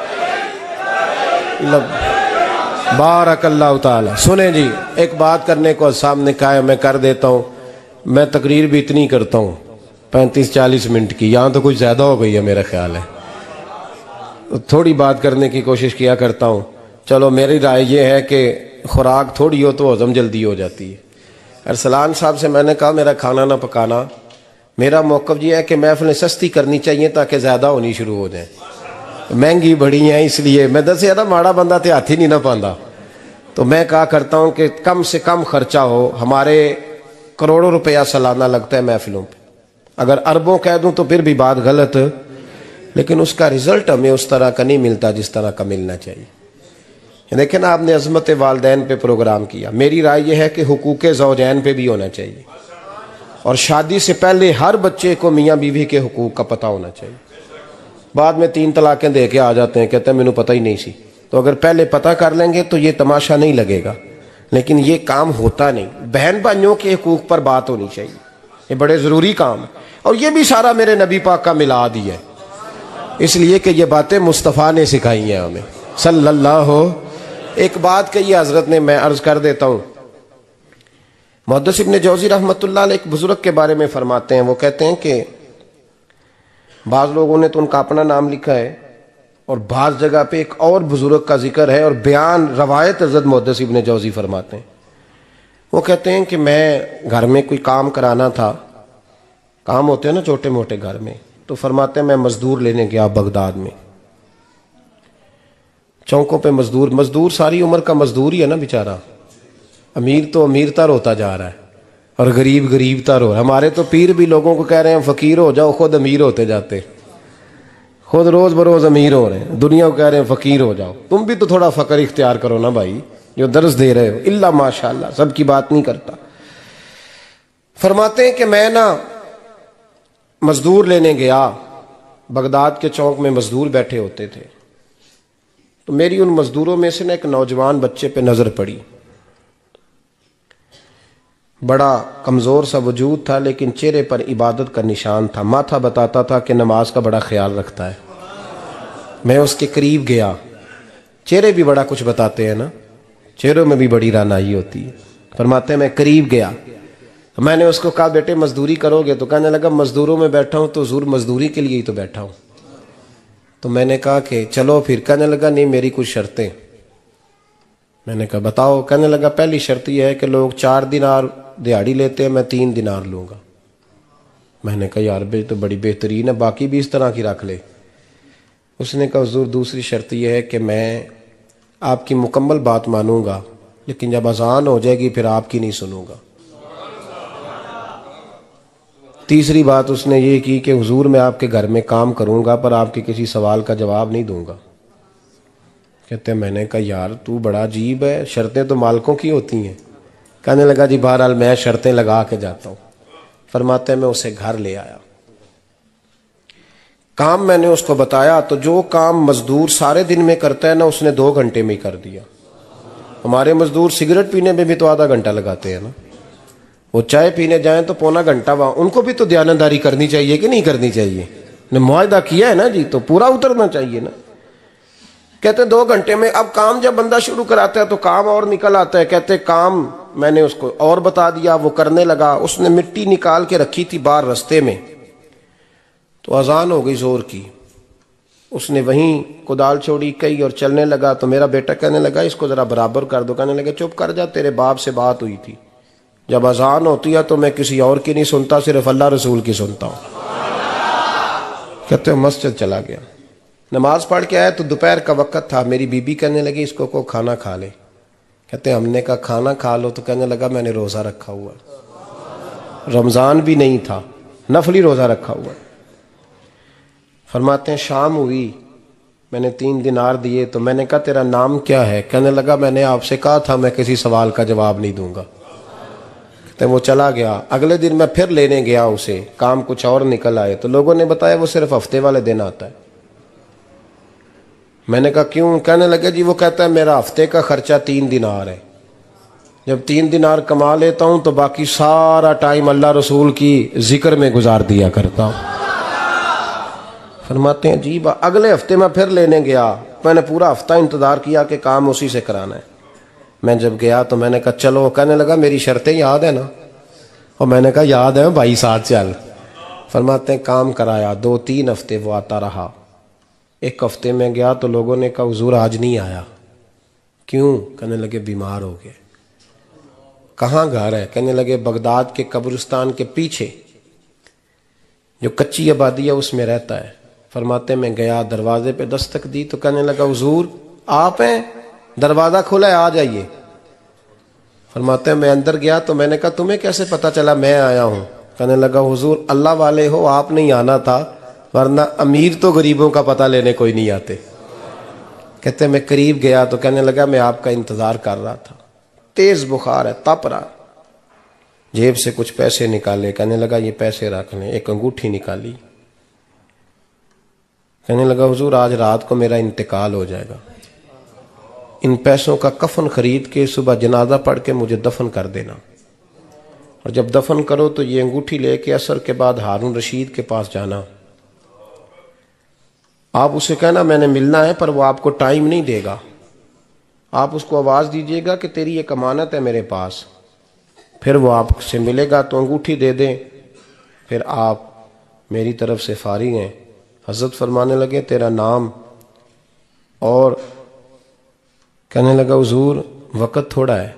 لب بارک اللہ تعالی۔ سنیں جی، ایک بات کرنے کو سامنے کہا ہے، میں کر دیتا ہوں۔ میں تقریر بھی اتنی کرتا ہوں، پینتیس چالیس منٹ کی، یہاں تو کچھ زیادہ ہو گئی ہے میرا خیال ہے، تھوڑی بات کرنے کی کوشش کیا کرتا ہوں۔ چلو میری رائے یہ ہے کہ خوراک تھوڑی ہو تو ہضم جلدی ہو جاتی ہے۔ ارسلان صاحب سے میں نے کہا میرا کھانا نہ پکانا، میرا موقف یہ ہے کہ محفلیں سستی کرنی چاہیے تاکہ زیادہ ہونی شروع ہو جائیں۔ مہنگی بڑی ہیں اس لیے میں دس زیادہ ماڑا بندہ تے ہاتھ ہی نہیں نہ پاندا، تو میں کہا کرتا ہوں کہ کم سے کم خرچہ ہو۔ ہمارے کروڑوں روپیہ سالانہ لگتا ہے محفلوں پہ، اگر اربوں کہہ دوں تو پھر بھی بات غلط، لیکن اس کا رزلٹ ہمیں اس طرح کا نہیں ملتا جس طرح کا ملنا چاہیے۔ لیکن آپ نے عظمت والدین پہ پروگرام کیا، میری رائے یہ ہے کہ حقوق زوجین پہ بھی ہونا چاہیے، اور شادی سے پہلے ہر بچے کو میاں بیوی کے حقوق کا پتہ ہونا چاہیے۔ بعد میں تین طلاقیں دے کے آ جاتے ہیں، کہتے ہیں مینوں پتہ ہی نہیں سی، تو اگر پہلے پتہ کر لیں گے تو یہ تماشا نہیں لگے گا، لیکن یہ کام ہوتا نہیں۔ بہن بھائیوں کے حقوق پر بات ہونی چاہیے، یہ بڑے ضروری کام ہے، اور یہ بھی سارا میرے نبی پاک کا میلاد ہی ہے، اس لیے کہ یہ باتیں مصطفیٰ نے سکھائی ہیں ہمیں صلی اللہ ہو۔ ایک بات کہی حضرت نے، میں عرض کر دیتا ہوں۔ محدث ابن جوزی رحمۃ اللہ علیہ ایک بزرگ کے بارے میں فرماتے ہیں، وہ کہتے ہیں کہ بعض لوگوں نے تو ان کا اپنا نام لکھا ہے، اور بعض جگہ پہ ایک اور بزرگ کا ذکر ہے، اور بیان روایت حضرت محدث ابن جوزی فرماتے ہیں۔ وہ کہتے ہیں کہ میں گھر میں کوئی کام کرانا تھا، کام ہوتے ہیں نا چھوٹے موٹے گھر میں، تو فرماتے ہیں میں مزدور لینے گیا بغداد میں، چوکوں پہ مزدور مزدور ساری عمر کا مزدور ہی ہے نا بیچارہ، امیر تو امیر تر ہوتا جا رہا ہے اور غریب غریب تر ہو رہا ہے۔ ہمارے تو پیر بھی لوگوں کو کہہ رہے ہیں فقیر ہو جاؤ، خود امیر ہوتے جاتے، خود روز بروز امیر ہو رہے ہیں، دنیا کو کہہ رہے ہیں فقیر ہو جاؤ۔ تم بھی تو تھوڑا فقر اختیار کرو نا بھائی، جو درس دے رہے ہو، الا ماشاءاللہ، سب کی بات نہیں کرتا۔ فرماتے ہیں کہ میں نا مزدور لینے گیا، بغداد کے چوک میں مزدور بیٹھے ہوتے تھے، تو میری ان مزدوروں میں سے نا ایک نوجوان بچے پہ نظر پڑی، بڑا کمزور سا وجود تھا لیکن چہرے پر عبادت کا نشان تھا، ماتھا بتاتا تھا کہ نماز کا بڑا خیال رکھتا ہے۔ میں اس کے قریب گیا، چہرے بھی بڑا کچھ بتاتے ہیں نا، چہروں میں بھی بڑی رانائی ہوتی ہے۔ فرماتے ہیں میں قریب گیا، میں نے اس کو کہا بیٹے مزدوری کرو گے؟ تو کہنے لگا مزدوروں میں بیٹھا ہوں تو حضور مزدوری کے لیے ہی تو بیٹھا ہوں۔ تو میں نے کہا کہ چلو پھر، کہنے لگا نہیں میری کچھ شرطیں۔ میں نے کہا بتاؤ؟ کہنے لگا پہلی شرط یہ ہے کہ لوگ چار دینار دیہاڑی لیتے ہیں، میں تین دینار لوں گا۔ میں نے کہا یار بھائی تو بڑی بہترین ہے، باقی بھی اس طرح کی رکھ لے۔ اس نے کہا حضور دوسری شرط یہ ہے کہ میں آپ کی مکمل بات مانوں گا، لیکن جب اذان ہو جائے گی پھر آپ کی نہیں سنوں گا۔ تیسری بات اس نے یہ کی کہ حضور میں آپ کے گھر میں کام کروں گا پر آپ کے کسی سوال کا جواب نہیں دوں گا۔ کہتے ہیں میں نے کہا یار تو بڑا عجیب ہے، شرطیں تو مالکوں کی ہوتی ہیں۔ کہنے لگا جی بہرحال میں شرطیں لگا کے جاتا ہوں۔ فرماتے ہیں میں اسے گھر لے آیا، کام میں نے اس کو بتایا، تو جو کام مزدور سارے دن میں کرتا ہے نا اس نے دو گھنٹے میں ہی کر دیا۔ ہمارے مزدور سگریٹ پینے میں بھی تو آدھا گھنٹہ لگاتے ہیں نا، وہ چائے پینے جائیں تو پونا گھنٹہ، وہاں ان کو بھی تو دیانتداری کرنی چاہیے کہ نہیں کرنی چاہیے؟ نے معاہدہ کیا ہے نا جی، تو پورا اترنا چاہیے نا۔ کہتے دو گھنٹے میں، اب کام جب بندہ شروع کراتا ہے تو کام اور نکل آتا ہے۔ کہتے کام میں نے اس کو اور بتا دیا، وہ کرنے لگا۔ اس نے مٹی نکال کے رکھی تھی باہر رستے میں، تو اذان ہو گئی زور کی، اس نے وہیں کدال چھوڑی کئی اور چلنے لگا۔ تو میرا بیٹا کہنے لگا اس کو ذرا برابر کر دو۔ کہنے لگا چپ کر جا، تیرے باپ سے بات ہوئی تھی، جب اذان ہوتی ہے تو میں کسی اور کی نہیں سنتا، صرف اللہ رسول کی سنتا ہوں۔ کہتے ہیں مسجد چلا گیا، نماز پڑھ کے آیا تو دوپہر کا وقت تھا۔ میری بی بی کہنے لگی اس کو کو کھانا کھا لے۔ کہتے ہیں ہم نے کہا کھانا کھا لو، تو کہنے لگا میں نے روزہ رکھا ہوا، رمضان بھی نہیں تھا، نفلی روزہ رکھا ہوا۔ فرماتے ہیں شام ہوئی، میں نے تین دینار دیے، تو میں نے کہا تیرا نام کیا ہے؟ کہنے لگا میں نے آپ سے کہا تھا میں کسی سوال کا جواب نہیں دوں گا۔ کہتے ہیں وہ چلا گیا۔ اگلے دن میں پھر لینے گیا اسے، کام کچھ اور نکل آئے، تو لوگوں نے بتایا وہ صرف ہفتے والے دن آتا ہے۔ میں نے کہا کیوں؟ کہنے لگے جی وہ کہتا ہے میرا ہفتے کا خرچہ تین دینار ہے، جب تین دینار کما لیتا ہوں تو باقی سارا ٹائم اللہ رسول کی ذکر میں گزار دیا کرتا ہوں۔ فرماتے ہیں عجیب۔ اگلے ہفتے میں پھر لینے گیا، میں نے پورا ہفتہ انتظار کیا کہ کام اسی سے کرانا ہے۔ میں جب گیا تو میں نے کہا چلو، کہنے لگا میری شرطیں یاد ہیں نا؟ اور میں نے کہا یاد ہے بھائی ساتھ چل۔ فرماتے ہیں کام کرایا، دو تین ہفتے وہ آتا رہا۔ ایک ہفتے میں گیا تو لوگوں نے کہا حضور آج نہیں آیا، کیوں؟ کہنے لگے بیمار ہو گئے۔ کہاں گھر ہے؟ کہنے لگے بغداد کے قبرستان کے پیچھے جو کچی آبادی ہے اس میں رہتا ہے۔ فرماتے میں گیا، دروازے پہ دستک دی تو کہنے لگا حضور آپ ہیں؟ دروازہ کھلا ہے، آ جائیے۔ فرماتے ہیں میں اندر گیا تو میں نے کہا تمہیں کیسے پتا چلا میں آیا ہوں؟ کہنے لگا حضور اللہ والے ہو آپ نہیں آنا تھا، ورنہ امیر تو غریبوں کا پتہ لینے کوئی نہیں آتے۔ کہتے ہیں میں قریب گیا تو کہنے لگا میں آپ کا انتظار کر رہا تھا، تیز بخار ہے، تپ رہا۔ جیب سے کچھ پیسے نکالے، کہنے لگا یہ پیسے رکھ لیں۔ ایک انگوٹھی نکالی، کہنے لگا حضور آج رات کو میرا انتقال ہو جائے گا، ان پیسوں کا کفن خرید کے صبح جنازہ پڑھ کے مجھے دفن کر دینا، اور جب دفن کرو تو یہ انگوٹھی لے کے عصر کے بعد ہارون رشید کے پاس جانا، آپ اسے کہنا میں نے ملنا ہے پر وہ آپ کو ٹائم نہیں دے گا، آپ اس کو آواز دیجئے گا کہ تیری ایک امانت ہے میرے پاس، پھر وہ آپ سے ملے گا تو انگوٹھی دے دیں، پھر آپ میری طرف سے فارغ ہیں۔ حضرت فرمانے لگے تیرا نام؟ اور کہنے لگا حضور وقت تھوڑا ہے،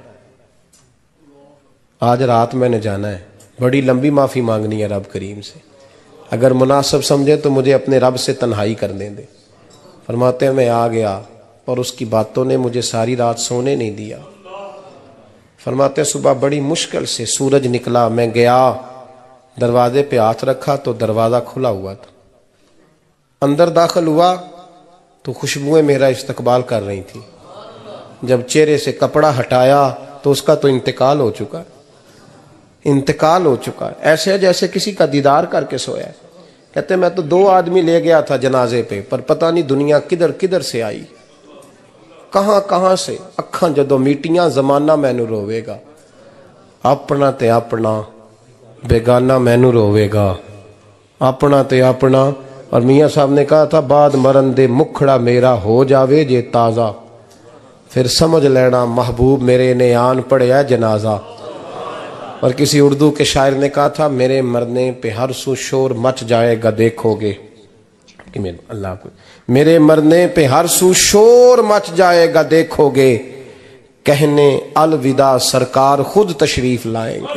آج رات میں نے جانا ہے، بڑی لمبی معافی مانگنی ہے رب کریم سے، اگر مناسب سمجھے تو مجھے اپنے رب سے تنہائی کرنے دے۔ فرماتے ہیں میں آ گیا اور اس کی باتوں نے مجھے ساری رات سونے نہیں دیا۔ فرماتے ہیں صبح بڑی مشکل سے سورج نکلا، میں گیا دروازے پہ ہاتھ رکھا تو دروازہ کھلا ہوا تھا، اندر داخل ہوا تو خوشبوئیں میرا استقبال کر رہی تھی، جب چہرے سے کپڑا ہٹایا تو اس کا تو انتقال ہو چکا ہے، انتقال ہو چکا ہے، ایسے جیسے کسی کا دیدار کر کے سویا ہے۔ کہتے میں تو دو آدمی لے گیا تھا جنازے پہ، پر پتہ نہیں دنیا کدھر کدھر سے آئی، کہاں کہاں سے، اکھاں جدو میٹیاں زمانہ مینو روے گا، اپنا تے اپنا بیگانہ مینو روے گا، اپنا تے اپنا۔ اور میاں صاحب نے کہا تھا بعد مرن دے مکھڑا میرا ہو جاوے جے تازہ، پھر سمجھ لینا محبوب میرے نے آن پڑیا جنازہ۔ اور کسی اردو کے شاعر نے کہا تھا میرے مرنے پہ ہر سو شور مچ جائے گا دیکھو گے، اللہ کو میرے مرنے پہ ہر سو شور مچ جائے گا دیکھو گے، کہنے الوداع سرکار خود تشریف لائیں گے۔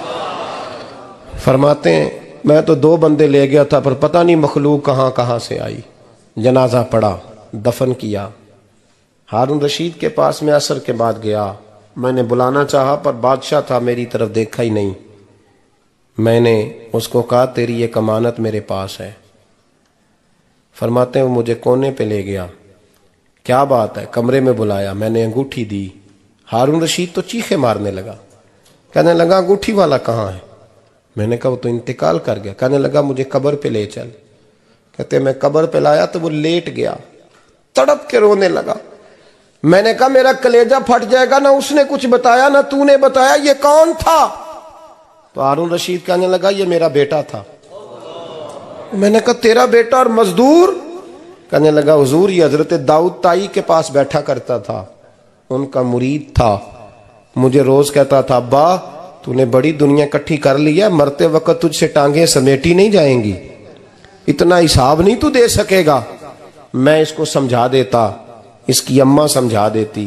فرماتے ہیں میں تو دو بندے لے گیا تھا پر پتہ نہیں مخلوق کہاں کہاں سے آئی، جنازہ پڑا، دفن کیا۔ ہارون رشید کے پاس میں عصر کے بعد گیا، میں نے بلانا چاہا پر بادشاہ تھا، میری طرف دیکھا ہی نہیں۔ میں نے اس کو کہا تیری ایک امانت میرے پاس ہے۔ فرماتے ہیں وہ مجھے کونے پہ لے گیا، کیا بات ہے، کمرے میں بلایا، میں نے انگوٹھی دی۔ ہارون رشید تو چیخے مارنے لگا، کہنے لگا انگوٹھی والا کہاں ہے؟ میں نے کہا وہ تو انتقال کر گیا۔ کہنے لگا مجھے قبر پہ لے چل۔ کہتے میں قبر پہ لایا تو وہ لیٹ گیا، تڑپ کے رونے لگا۔ میں نے کہا میرا کلیجہ پھٹ جائے گا، نہ اس نے کچھ بتایا نہ تو نے بتایا، یہ کون تھا؟ تو ہارون رشید کہنے لگا یہ میرا بیٹا تھا۔ میں نے کہا تیرا بیٹا اور مزدور؟ کہنے لگا حضور یہ حضرت داؤد تائی کے پاس بیٹھا کرتا تھا، ان کا مرید تھا، مجھے روز کہتا تھا ابا تو نے بڑی دنیا کٹھی کر لی ہے، مرتے وقت تجھ سے ٹانگیں سمیٹی نہیں جائیں گی، اتنا حساب نہیں تو دے سکے گا۔ میں اس کو سمجھا دیتا، اس کی اماں سمجھا دیتی،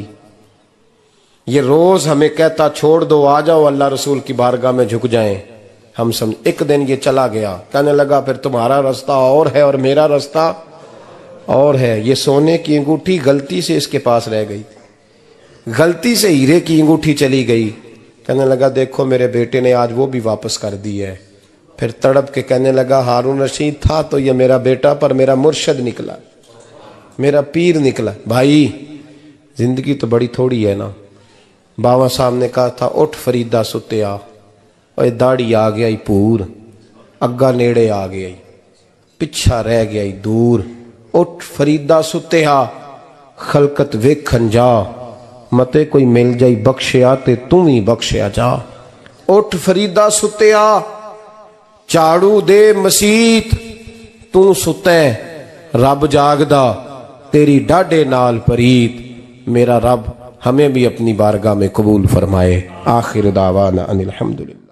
یہ روز ہمیں کہتا چھوڑ دو آ جاؤ اللہ رسول کی بارگاہ میں جھک جائیں، ہم سمجھ۔ ایک دن یہ چلا گیا، کہنے لگا پھر تمہارا راستہ اور ہے اور میرا راستہ اور ہے۔ یہ سونے کی انگوٹھی غلطی سے اس کے پاس رہ گئی، غلطی سے ہیرے کی انگوٹھی چلی گئی۔ کہنے لگا دیکھو میرے بیٹے نے آج وہ بھی واپس کر دی ہے۔ پھر تڑپ کے کہنے لگا ہارون رشید تھا تو یہ میرا بیٹا پر میرا مرشد نکلا، میرا پیر نکلا۔ بھائی زندگی تو بڑی تھوڑی ہے نا۔ باوا صاحب نے کہا تھا اٹھ فریدہ ستیا، اور داڑھی آ گیا ہی پور، اگا نیڑے آ گیا ہی، پچھا رہ گیا ہی دور۔ اٹھ فریدہ ستیا خلقت ویکھن جا، متے کوئی مل جائی بخشیا تے تم ہی بخشیا جا۔ اٹھ فریدہ ستیا چاڑو دے مسیت، تو ستے رب جاگدا تیری ڈاڈے نال پریت۔ میرا رب ہمیں بھی اپنی بارگاہ میں قبول فرمائے۔ آخر دعوانا ان الحمدللہ۔